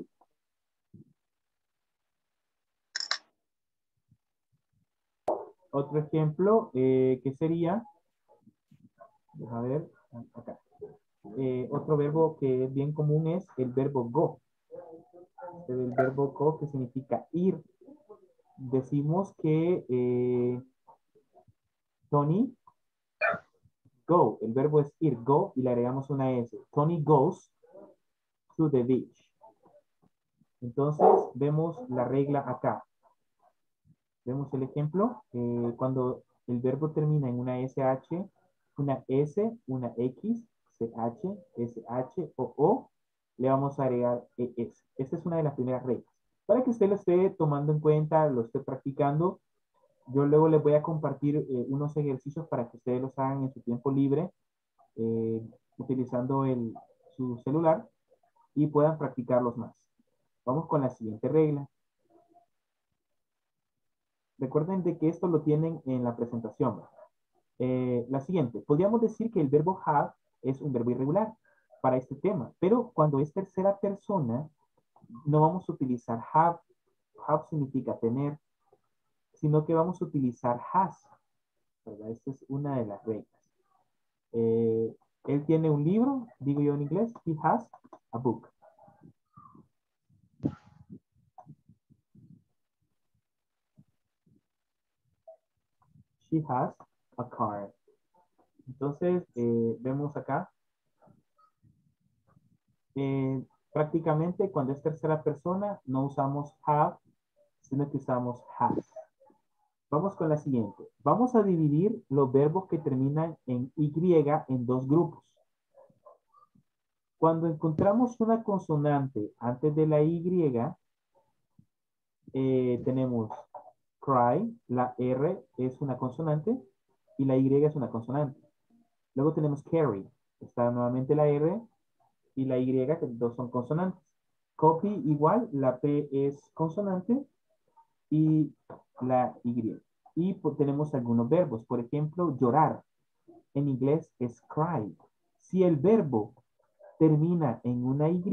Otro ejemplo, eh, que sería, a ver, acá. Eh, otro verbo que es bien común es el verbo go. El verbo go que significa ir. Decimos que eh, Tony go, el verbo es ir, go, y le agregamos una S. Tony goes to the beach. Entonces, vemos la regla acá. Vemos el ejemplo. Eh, cuando el verbo termina en una S H, una S, una X, C H, S H o O, le vamos a agregar E S. Esta es una de las primeras reglas. Para que usted lo esté tomando en cuenta, lo esté practicando, yo luego les voy a compartir eh, unos ejercicios para que ustedes los hagan en su tiempo libre, eh, utilizando el, su celular y puedan practicarlos más. Vamos con la siguiente regla. Recuerden de que esto lo tienen en la presentación. Eh, la siguiente, podríamos decir que el verbo have es un verbo irregular para este tema, pero cuando es tercera persona, no vamos a utilizar have. Have significa tener, sino que vamos a utilizar has, ¿verdad? Esta es una de las reglas. Eh, él tiene un libro, digo yo en inglés, he has a book. She has a car. Entonces, eh, vemos acá. Eh, prácticamente cuando es tercera persona, no usamos have, sino que usamos has. Vamos con la siguiente. Vamos a dividir los verbos que terminan en Y en dos grupos. Cuando encontramos una consonante antes de la Y, eh, tenemos cry, la R es una consonante y la Y es una consonante. Luego tenemos carry, está nuevamente la R y la Y, que dos son consonantes. Copy igual, la P es consonante y la Y. Y pues, tenemos algunos verbos, por ejemplo, llorar. En inglés es cry. Si el verbo termina en una Y,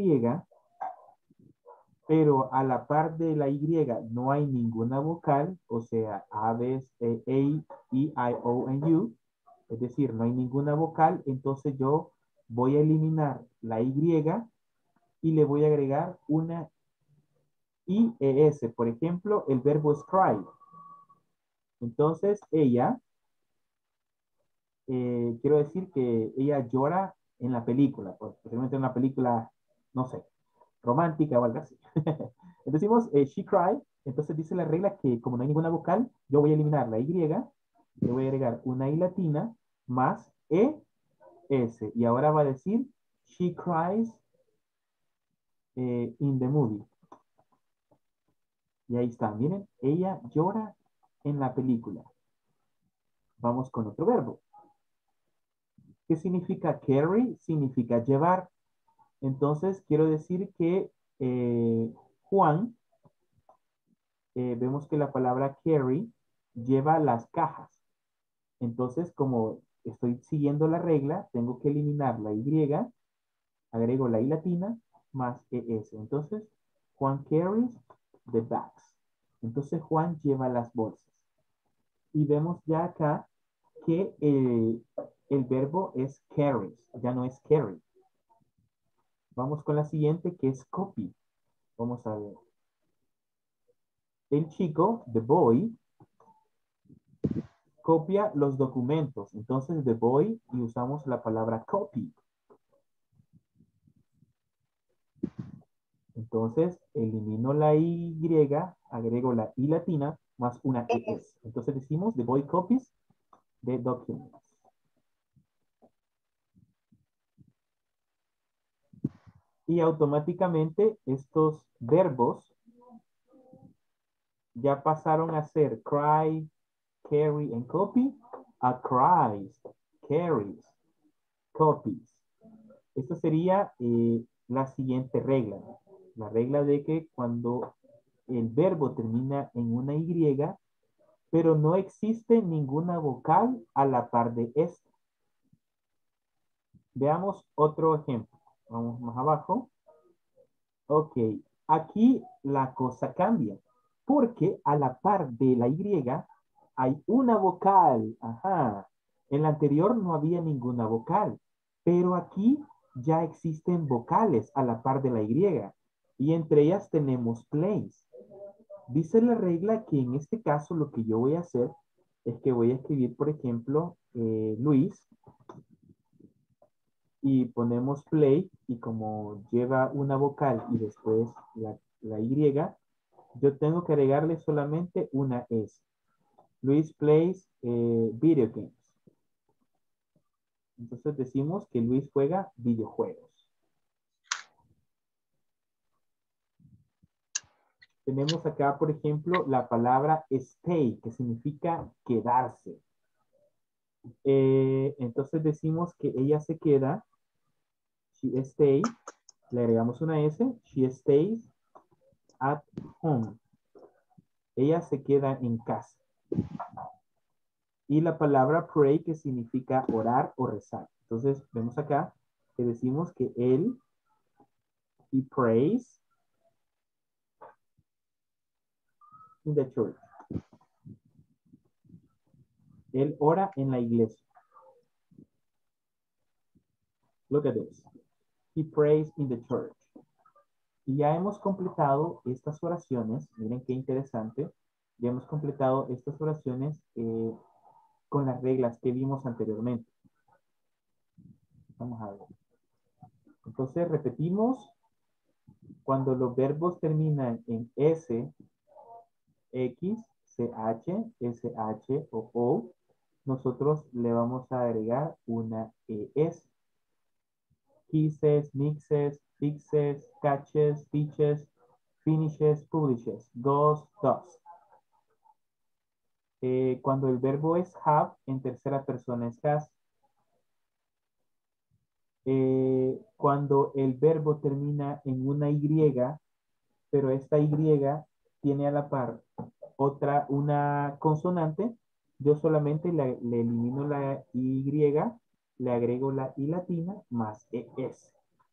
pero a la par de la Y no hay ninguna vocal, o sea, A, B, E, I, I, O, and U, es decir, no hay ninguna vocal, entonces yo voy a eliminar la Y y le voy a agregar una I E S. Por ejemplo, el verbo es cry. Entonces, ella, eh, quiero decir que ella llora en la película, especialmente en una película, no sé, romántica o algo así. Entonces decimos, eh, she cried. Entonces dice la regla que como no hay ninguna vocal, yo voy a eliminar la Y, le voy a agregar una I latina más E, S. Y ahora va a decir, she cries eh, in the movie. Y ahí está, miren, ella llora en la película. Vamos con otro verbo. ¿Qué significa carry? Significa llevar. Entonces, quiero decir que eh, Juan, eh, vemos que la palabra carry lleva las cajas. Entonces, como estoy siguiendo la regla, tengo que eliminar la Y, agrego la I latina más E S. Entonces, Juan carries the bags. Entonces, Juan lleva las bolsas. Y vemos ya acá que eh, el verbo es carries, ya no es carry. Vamos con la siguiente, que es copy. Vamos a ver. El chico, the boy, copia los documentos. Entonces, the boy, y usamos la palabra copy. Entonces, elimino la Y, agrego la I latina, más una E S. Entonces decimos, the boy copies the documents. Y automáticamente estos verbos ya pasaron a ser cry, carry, and copy, a cries, carries, copies. Esta sería eh, la siguiente regla. La regla de que cuando el verbo termina en una Y, pero no existe ninguna vocal a la par de esta. Veamos otro ejemplo. Vamos más abajo. Ok, aquí la cosa cambia, porque a la par de la Y hay una vocal. Ajá. En la anterior no había ninguna vocal, pero aquí ya existen vocales a la par de la Y, y entre ellas tenemos place. Dice la regla que en este caso lo que yo voy a hacer es que voy a escribir, por ejemplo, eh, Luis, y ponemos play, y como lleva una vocal y después la, la Y, yo tengo que agregarle solamente una S. Luis plays eh, video games. Entonces decimos que Luis juega videojuegos. Tenemos acá, por ejemplo, la palabra stay, que significa quedarse. Eh, entonces decimos que ella se queda. She stays. Le agregamos una S. She stays at home. Ella se queda en casa. Y la palabra pray, que significa orar o rezar. Entonces vemos acá que decimos que él, he prays in the church. Él ora en la iglesia. Look at this. He prays in the church. Y ya hemos completado estas oraciones. Miren qué interesante. Ya hemos completado estas oraciones eh, con las reglas que vimos anteriormente. Vamos a ver. Entonces repetimos. Cuando los verbos terminan en S, X, C H, S H o O, nosotros le vamos a agregar una E S. Kisses, mixes, fixes, catches, teaches, finishes, publishes, goes, does. Eh, cuando el verbo es have, en tercera persona es has. Eh, cuando el verbo termina en una Y, pero esta Y tiene a la par otra, una consonante, yo solamente le, le elimino la Y, le agrego la I latina más E S.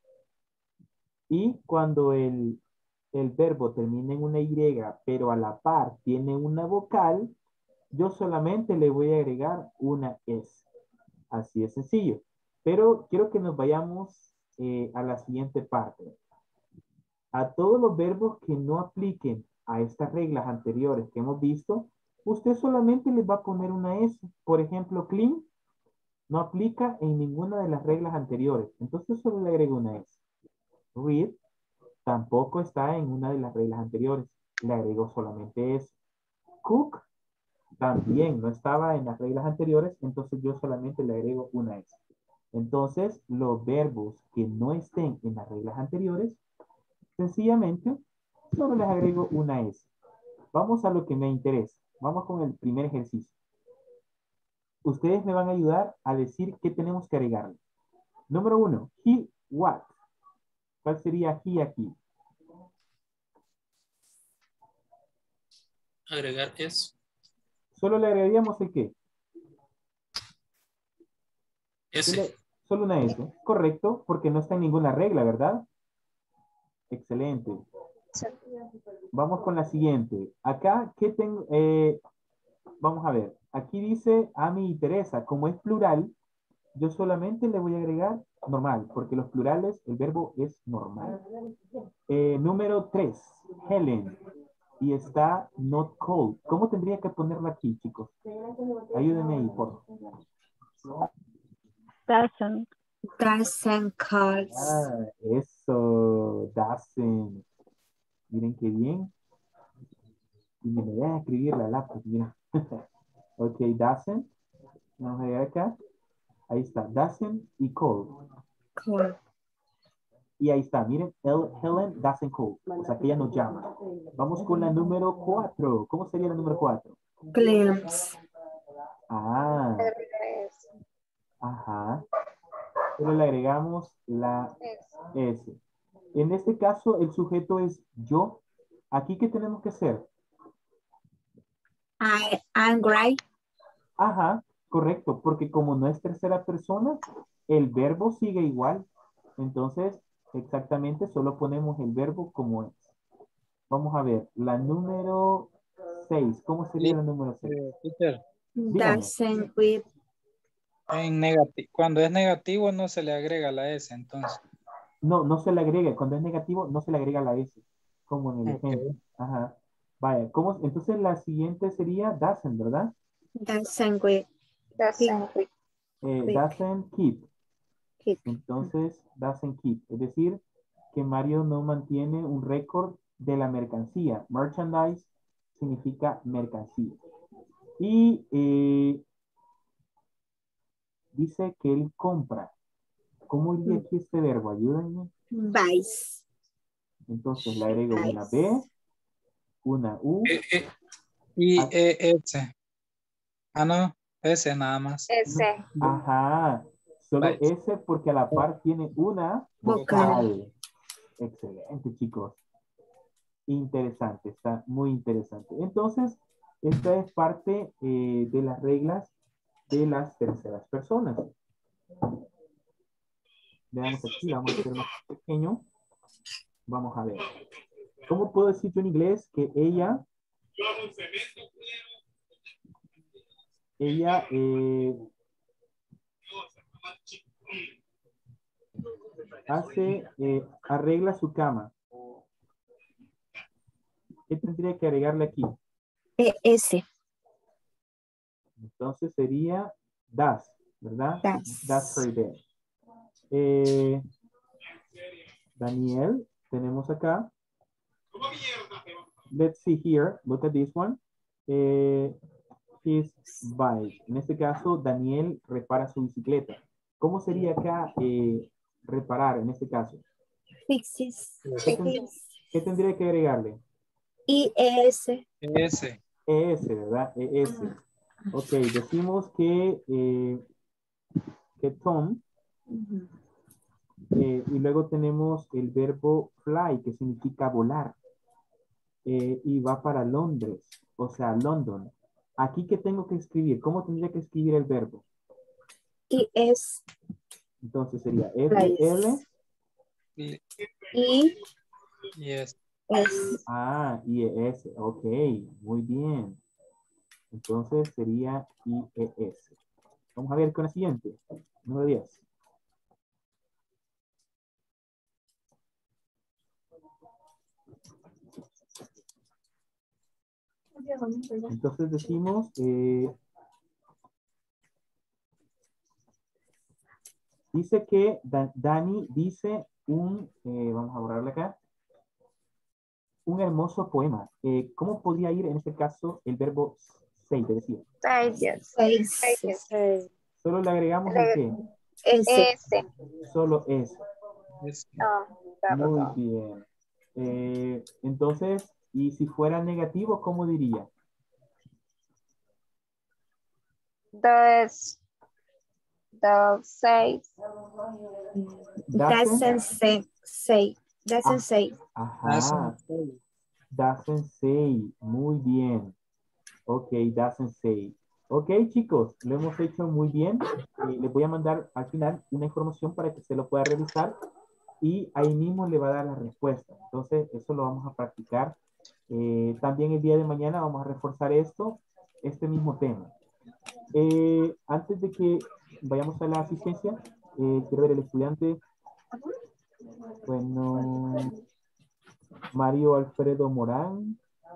Y cuando el, el verbo termina en una Y, pero a la par tiene una vocal, yo solamente le voy a agregar una S. Así es sencillo. Pero quiero que nos vayamos eh, a la siguiente parte. A todos los verbos que no apliquen a estas reglas anteriores que hemos visto, usted solamente les va a poner una S. Por ejemplo, clean no aplica en ninguna de las reglas anteriores. Entonces solo le agrego una S. Read tampoco está en una de las reglas anteriores. Le agrego solamente S. Cook también no estaba en las reglas anteriores. Entonces yo solamente le agrego una S. Entonces los verbos que no estén en las reglas anteriores, sencillamente solo les agrego una S. Vamos a lo que me interesa. Vamos con el primer ejercicio. Ustedes me van a ayudar a decir qué tenemos que agregarle. Número uno, he, what. ¿Cuál sería he aquí? Agregar es. Solo le agregaríamos el qué. S. Solo, solo una S. Correcto, porque no está en ninguna regla, ¿verdad? Excelente. Vamos con la siguiente. Acá, ¿qué tengo? Eh, vamos a ver. Aquí dice Ami y Teresa. Como es plural, yo solamente le voy a agregar normal, porque los plurales, el verbo es normal. Eh, número tres, Helen. Y está not cold. ¿Cómo tendría que ponerlo aquí, chicos? Ayúdenme ahí, por favor. Doesn't. Doesn't cold. Ah, eso. Doesn't. Miren qué bien. Y me voy a escribir la lápiz, mira. Ok, doesn't. Vamos a ver acá. Ahí está, doesn't y cold. Cold. Y ahí está, miren, Helen doesn't call. O sea, que ella nos llama. Vamos con la número cuatro. ¿Cómo sería la número cuatro? Claims. Ah. Ajá. Pero le agregamos la S. En este caso, el sujeto es yo. ¿Aquí qué tenemos que hacer? I, angry. Ajá, correcto. Porque como no es tercera persona, el verbo sigue igual. Entonces, exactamente, solo ponemos el verbo como es. Vamos a ver, la número seis. ¿Cómo sería la número seis? Peter, Doesn't with. en negativo, cuando es negativo no se le agrega la S, entonces. No, no se le agrega. Cuando es negativo, no se le agrega la S. Como en el Okay. ejemplo. Ajá. Vaya, ¿cómo? Entonces la siguiente sería doesn't, ¿verdad? Doesn't with. Doesn't with. Eh, doesn't keep. Keep. Entonces, doesn't keep. Es decir, que Mario no mantiene un récord de la mercancía. Merchandise significa mercancía. Y eh, dice que él compra. ¿Cómo iría aquí este verbo? Ayúdenme. Buys. Entonces le agrego una B, una U. Eh, eh, y eh, S. Ah, no, S nada más. S. Ajá. Solo Vale. S porque a la par tiene una vocal. Excelente, chicos. Interesante, está muy interesante. Entonces, esta es parte eh, de las reglas de las terceras personas. Veamos aquí, vamos a hacer más pequeño. Vamos a ver. ¿Cómo puedo decir yo en inglés que ella... Ella... Eh, hace... Eh, arregla su cama. ¿Qué tendría que agregarle aquí? P S. Entonces sería does, ¿verdad? Does. Does her bed. Eh, Daniel, tenemos acá. Let's see here. Look at this one. Eh, his bike. En este caso, Daniel repara su bicicleta. ¿Cómo sería acá eh, reparar en este caso? Fixes. ¿Qué, ten- qué tendría que agregarle? I S. S. E S, ¿verdad? E S. Ok, decimos que, eh, que Tom, eh, y luego tenemos el verbo fly, que significa volar, eh, y va para Londres, o sea, London. Aquí, ¿qué tengo que escribir? ¿Cómo tendría que escribir el verbo? I S. Entonces sería F L. I Yes. S. Ah, I E S. Ok, muy bien. Entonces sería I E S. Vamos a ver con la siguiente. Número diez. Entonces decimos, eh, dice que Da- Dani dice un, eh, vamos a borrarle acá, un hermoso poema. Eh, ¿Cómo podría ir en este caso el verbo say, de decir? Seis. Solo le agregamos el qué. S. S. Solo es. Ah, Muy perdón. bien. Eh, entonces, y si fuera negativo, ¿cómo diría? Does. Does seis. Doesn't say. Say. Doesn't Ah, say. Ajá. Doesn't say. Muy bien. Ok, doesn't say. Ok, chicos, lo hemos hecho muy bien. Eh, les voy a mandar al final una información para que se lo pueda revisar y ahí mismo le va a dar la respuesta. Entonces, eso lo vamos a practicar. Eh, también el día de mañana vamos a reforzar esto, este mismo tema. Eh, antes de que vayamos a la asistencia, eh, quiero ver el estudiante. Bueno, Mario Alfredo Morán.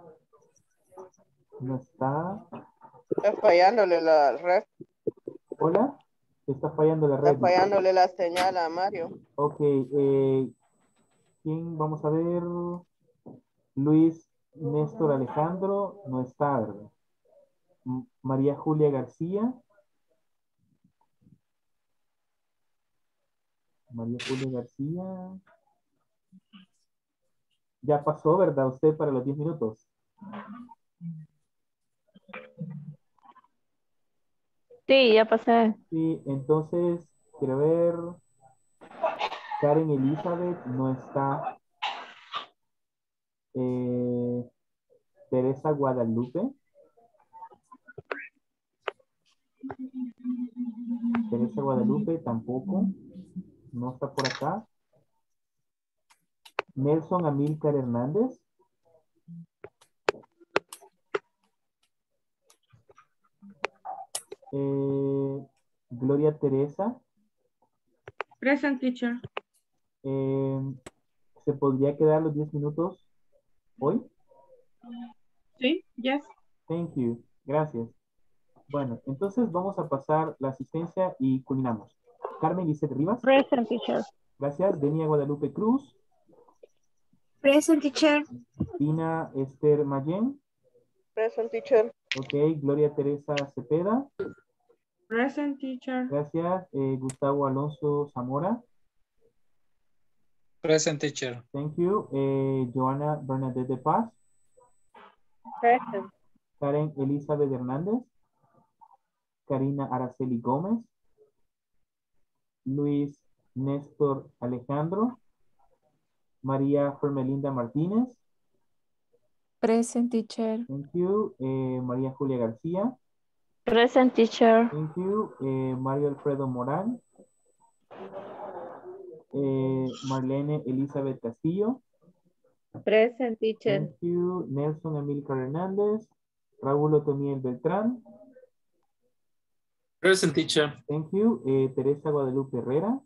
No está. Está fallándole la red. Hola. Está fallando la red. Está fallándole la señal a Mario. Ok. Eh, ¿Quién? Vamos a ver. Luis Néstor Alejandro. No está, ¿verdad? M- María Julia García. María Julia García. Ya pasó, ¿verdad? Usted para los diez minutos. Sí, ya pasé. Sí, entonces, quiero ver. Karen Elizabeth no está. Eh, Teresa Guadalupe. Teresa Guadalupe tampoco. No está por acá. Nelson Amílcar Hernández. Eh, Gloria Teresa. Present, teacher. Eh, ¿Se podría quedar los diez minutos hoy? Sí, yes. Thank you. Gracias. Bueno, entonces vamos a pasar la asistencia y culminamos. Carmen Lisset Rivas. Present, teacher. Gracias. Denia Guadalupe Cruz. Present, teacher. Tina Esther Mayen. Present, teacher. Ok, Gloria Teresa Cepeda. Present, teacher. Gracias. Eh, Gustavo Alonso Zamora. Present, teacher. Thank you. Eh, Joana Bernadette de Paz. Present. Karen Elizabeth Hernández. Karina Araceli Gómez. Luis Néstor Alejandro. María Fermelinda Martínez. Present, teacher. Thank you. Eh, María Julia García. Present, teacher. Thank you. Eh, Mario Alfredo Morán. Eh, Marlene Elizabeth Castillo. Present, teacher. Thank you. Nelson Emilcar Hernández. Raúl Otoniel Beltrán. Present, teacher. Thank you. Eh, Teresa Guadalupe Herrera.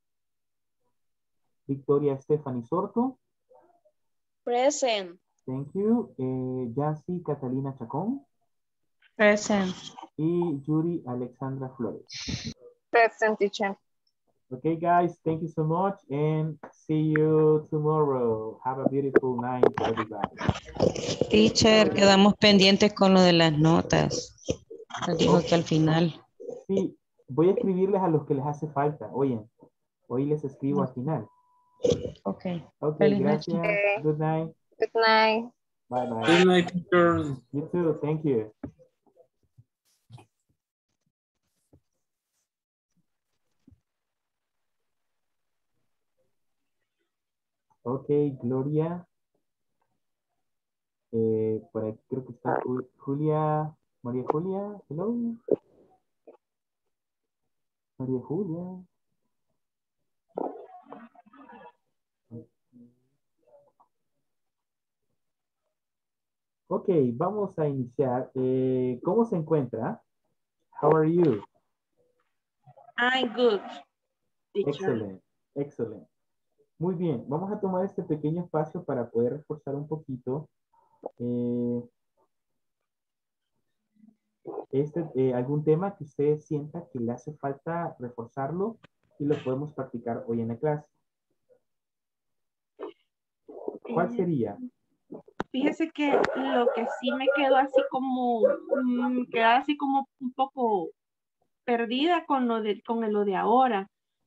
Victoria Stephanie Sorto. Present. Thank you. Eh, Yancy Catalina Chacón. Present. Y Yuri Alexandra Flores. Present, teacher. Okay, guys, thank you so much and see you tomorrow. Have a beautiful night, everybody. Teacher, quedamos pendientes con lo de las notas. Les digo que al final. Sí, voy a escribirles a los que les hace falta. Oye, hoy les escribo al final. Ok. Ok, Feliz gracias. noche. Good night. Good night. Bye bye. Good night, teacher. You too. Thank you. Ok, Gloria. Eh, por aquí creo que está Ju- Julia. María Julia. Hello. María Julia. Ok, vamos a iniciar. Eh, ¿Cómo se encuentra? How are you? I'm good, teacher. Excelente, excelente. Muy bien, vamos a tomar este pequeño espacio para poder reforzar un poquito eh, este, eh, algún tema que usted sienta que le hace falta reforzarlo y lo podemos practicar hoy en la clase. ¿Cuál sería? Fíjese que lo que sí me quedó así como, mm, queda así como un poco perdida con lo de, con lo de ahora.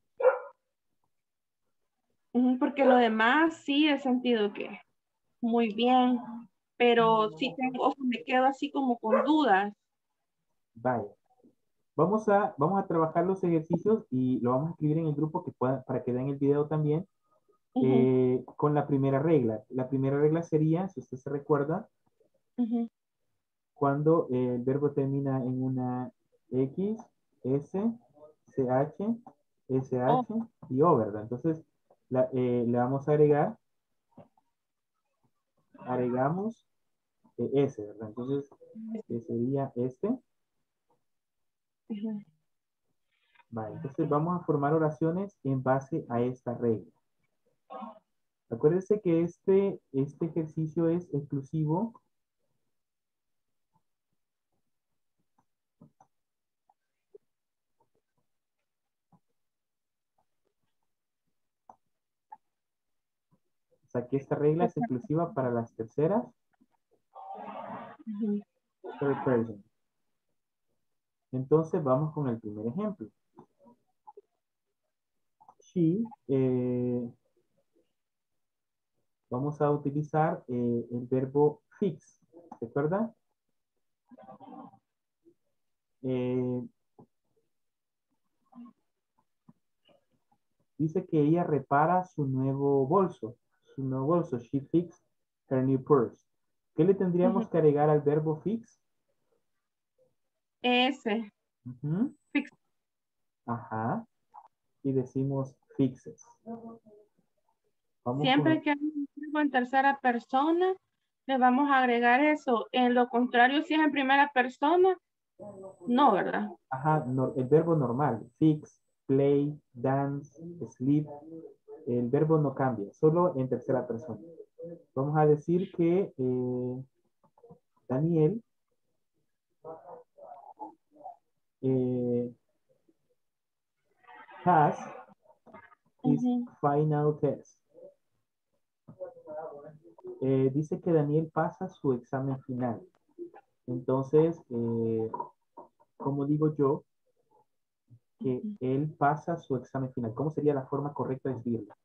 Ujú, porque lo demás sí he sentido que muy bien, pero sí tengo, o sea, me quedo así como con dudas. Vaya. Vamos a, vamos a trabajar los ejercicios y lo vamos a escribir en el grupo que pueda, para que vean el video también. Ujú, eh, con la primera regla. La primera regla sería, si usted se recuerda, ujú. cuando eh, el verbo termina en una X, S, C H, S H Oh, y O, ¿verdad? Entonces, la- eh, le vamos a agregar, agregamos eh, S, ¿verdad? Entonces, eh, sería este. ujú. Vale, entonces vamos a formar oraciones en base a esta regla. Acuérdense que este, este ejercicio es exclusivo o sea que esta regla es exclusiva para las terceras, Ujú. third person. Entonces vamos con el primer ejemplo. She, eh, vamos a utilizar eh, el verbo fix, ¿se acuerda? Eh, dice que ella repara su nuevo bolso, su nuevo bolso. She fixed her new purse. ¿Qué le tendríamos Ujú. que agregar al verbo fix? Ese, Ujú. fix. Ajá. Y decimos fixes. Vamos con Siempre que hay un verbo en tercera persona, le vamos a agregar eso. En lo contrario, si es en primera persona, no, ¿verdad? ajá, no- el verbo normal. Fix, play, dance, sleep. El verbo no cambia, solo en tercera persona. Vamos a decir que eh, Daniel eh, has his Ujú. final test. Eh, dice que Daniel pasa su examen final. Entonces, eh, ¿cómo digo yo que él pasa su examen final? ¿Cómo sería la forma correcta de escribirlo?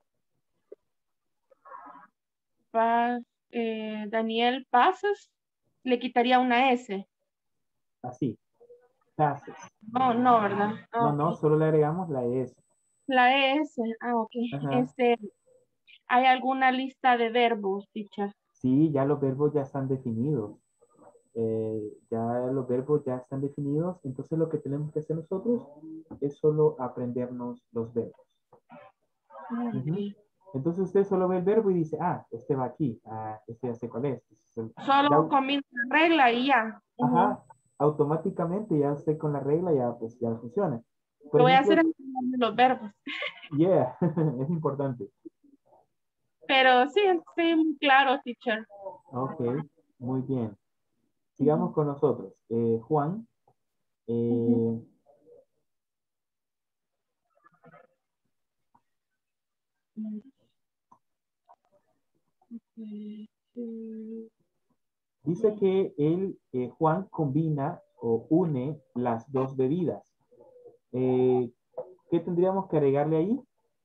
Pa- eh, Daniel Pasas, le quitaría una S. Así, passes. No, no, ¿verdad? Ah, No, ok. no, solo le agregamos la S. La S, ah, ok. Ajá. Este, ¿hay alguna lista de verbos, teacher? Sí, ya los verbos ya están definidos. Eh, ya los verbos ya están definidos. Entonces lo que tenemos que hacer nosotros es solo aprendernos los verbos. Ah, Ujú. ok. Entonces usted solo ve el verbo y dice, ah, este va aquí, ah, este ya sé cuál es. Este es el- Solo ya- comienza la regla y ya. Ujú. Ajá, automáticamente ya usted con la regla ya pues ya funciona. Por Lo voy a ejemplo, hacer en los verbos. yeah, es importante. Pero sí, sí, muy claro, teacher. Ok, muy bien. Sigamos con nosotros. Eh, Juan, eh, dice que él, eh, Juan, combina o une las dos bebidas. Eh, ¿qué tendríamos que agregarle ahí?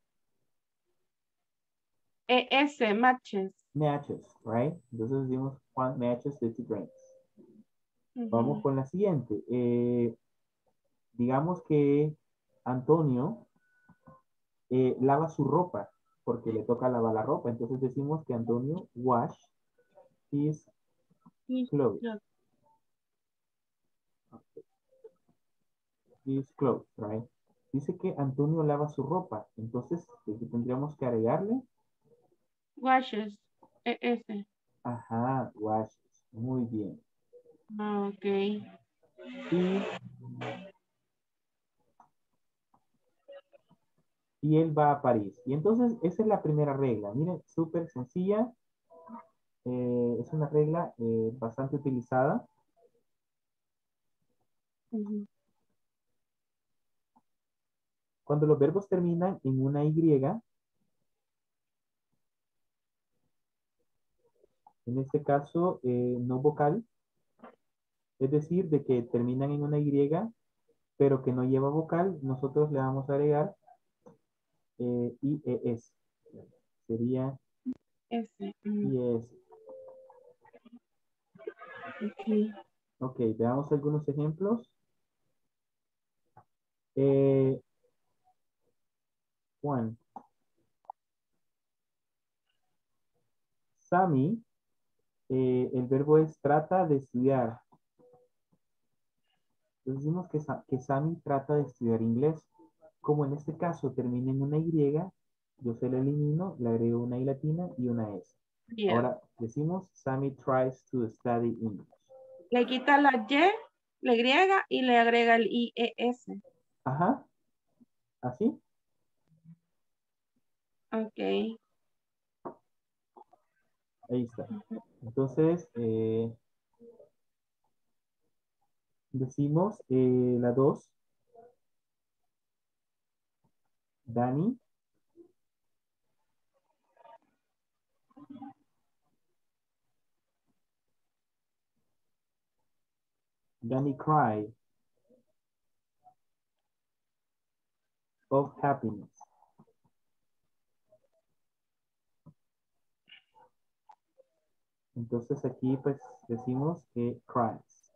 E S, matches. Matches, right? Entonces decimos Juan matches the two drinks. Vamos Ujú. con la siguiente. Eh, digamos que Antonio eh, lava su ropa porque le toca lavar la ropa. Entonces decimos que Antonio wash his clothes. His clothes, right? Dice que Antonio lava su ropa. Entonces, ¿qué tendríamos que agregarle? Washes, E S. Ajá, washes. Muy bien. Ah, ok. Y, y él va a París. Y entonces, esa es la primera regla. Miren, súper sencilla. Eh, es una regla eh, bastante utilizada. Ujú. Cuando los verbos terminan en una Y, en este caso, eh, no vocal, es decir, de que terminan en una Y, pero que no lleva vocal, nosotros le vamos a agregar eh, I E S. Sería S. mm, I E S. ok. Ok, veamos algunos ejemplos. Eh, Juan. Sammy, eh, el verbo es trata de estudiar. Entonces decimos que, Sa- que Sammy trata de estudiar inglés. Como en este caso termina en una Y, yo se la elimino, le agrego una I latina y una S. Yeah. Ahora decimos Sammy tries to study English. Le quita la Y, le agrega y le agrega el I E S. Ajá, así. Ok. Ahí está. Entonces, eh, decimos eh, la dos. Dani. Danny cry of happiness. Entonces aquí pues decimos que cries.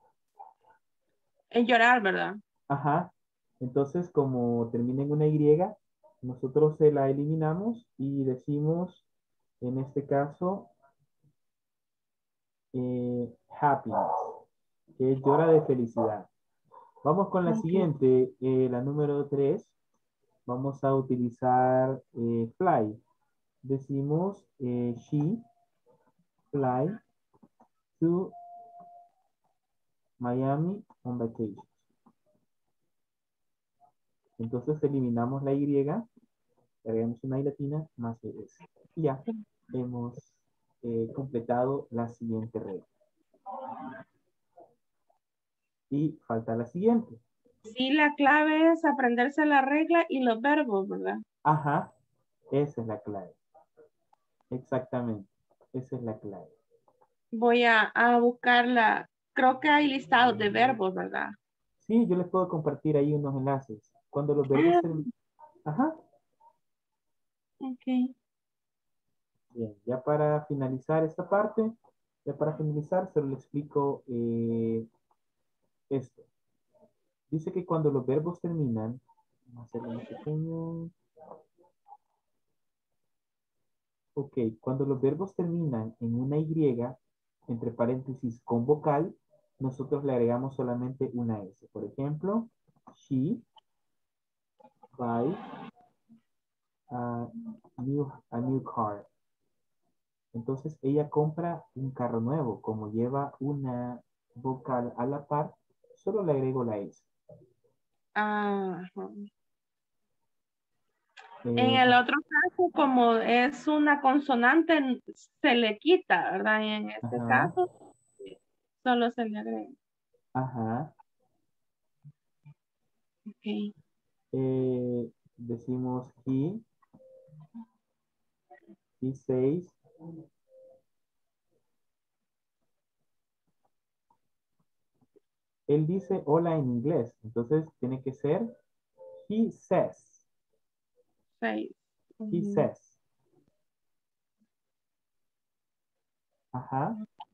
Es llorar, ¿verdad? Ajá. Entonces como termina en una Y, nosotros se la eliminamos y decimos en este caso eh, happiness, que es llora de felicidad. Vamos con la Ok. siguiente, eh, la número tres. Vamos a utilizar eh, fly. Decimos eh, she fly to Miami on vacation. Entonces eliminamos la Y, agregamos una I latina más E S. Y ya hemos eh, completado la siguiente regla. Y falta la siguiente. Sí, la clave es aprenderse la regla y los verbos, ¿verdad? Ajá, esa es la clave. Exactamente. Esa es la clave. Voy a, a buscarla. Creo que hay listados de verbos, ¿verdad? Sí, yo les puedo compartir ahí unos enlaces. Cuando los verbos Ah, terminan. Ajá. ok. Bien, ya para finalizar esta parte, ya para finalizar, solo le explico eh, esto. Dice que cuando los verbos terminan, vamos a hacerlo más pequeño. Ok, cuando los verbos terminan en una Y, entre paréntesis con vocal, nosotros le agregamos solamente una S. Por ejemplo, she buys a new, a new car. Entonces ella compra un carro nuevo. Como lleva una vocal a la par, solo le agrego la S. Ajá. En Eh, el otro caso, como es una consonante, se le quita, ¿verdad? Y en este ajá, caso, solo se le agrega. ajá. Ok. Eh, decimos he, he says, él dice hola en inglés, entonces tiene que ser he says, Seis. he Ujú. says. Ajá,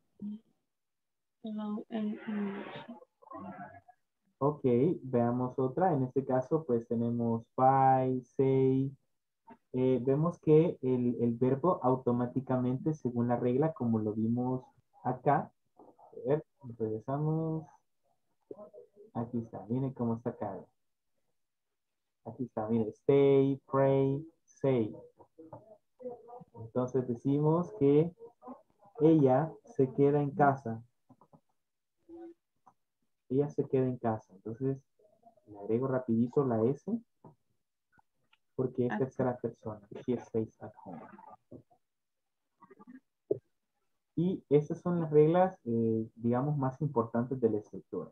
Hello, en English. ok, veamos otra. En este caso, pues tenemos buy, say. Eh, vemos que el, el verbo automáticamente, según la regla, como lo vimos acá. A ver, regresamos. Aquí está, miren cómo está acá. Aquí está, mire, stay, pray, say. Entonces decimos que ella se queda en casa. Ella se queda en casa. Entonces le agrego rapidito la S porque es tercera persona. She stays at home. Y esas son las reglas, eh, digamos, más importantes de la escritura.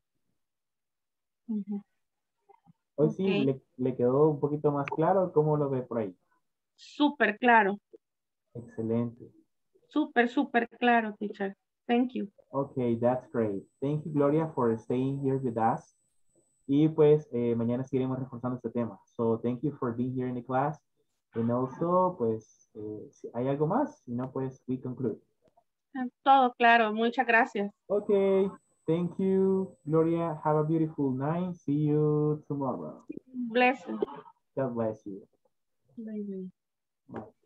Ujú. Hoy sí, Ok. le, le quedó un poquito más claro. ¿Cómo lo ve por ahí? Súper claro. Excelente. Súper, súper claro, teacher. Thank you. Okay, that's great. Thank you, Gloria, for staying here with us. Y pues eh, mañana seguiremos reforzando este tema. So, thank you for being here in the class. And also, pues, eh, si hay algo más, si no, pues, we conclude. Todo claro. Muchas gracias. Okay, thank you, Gloria. Have a beautiful night. See you tomorrow. Blessing. God bless you. Bye, bye. Bye.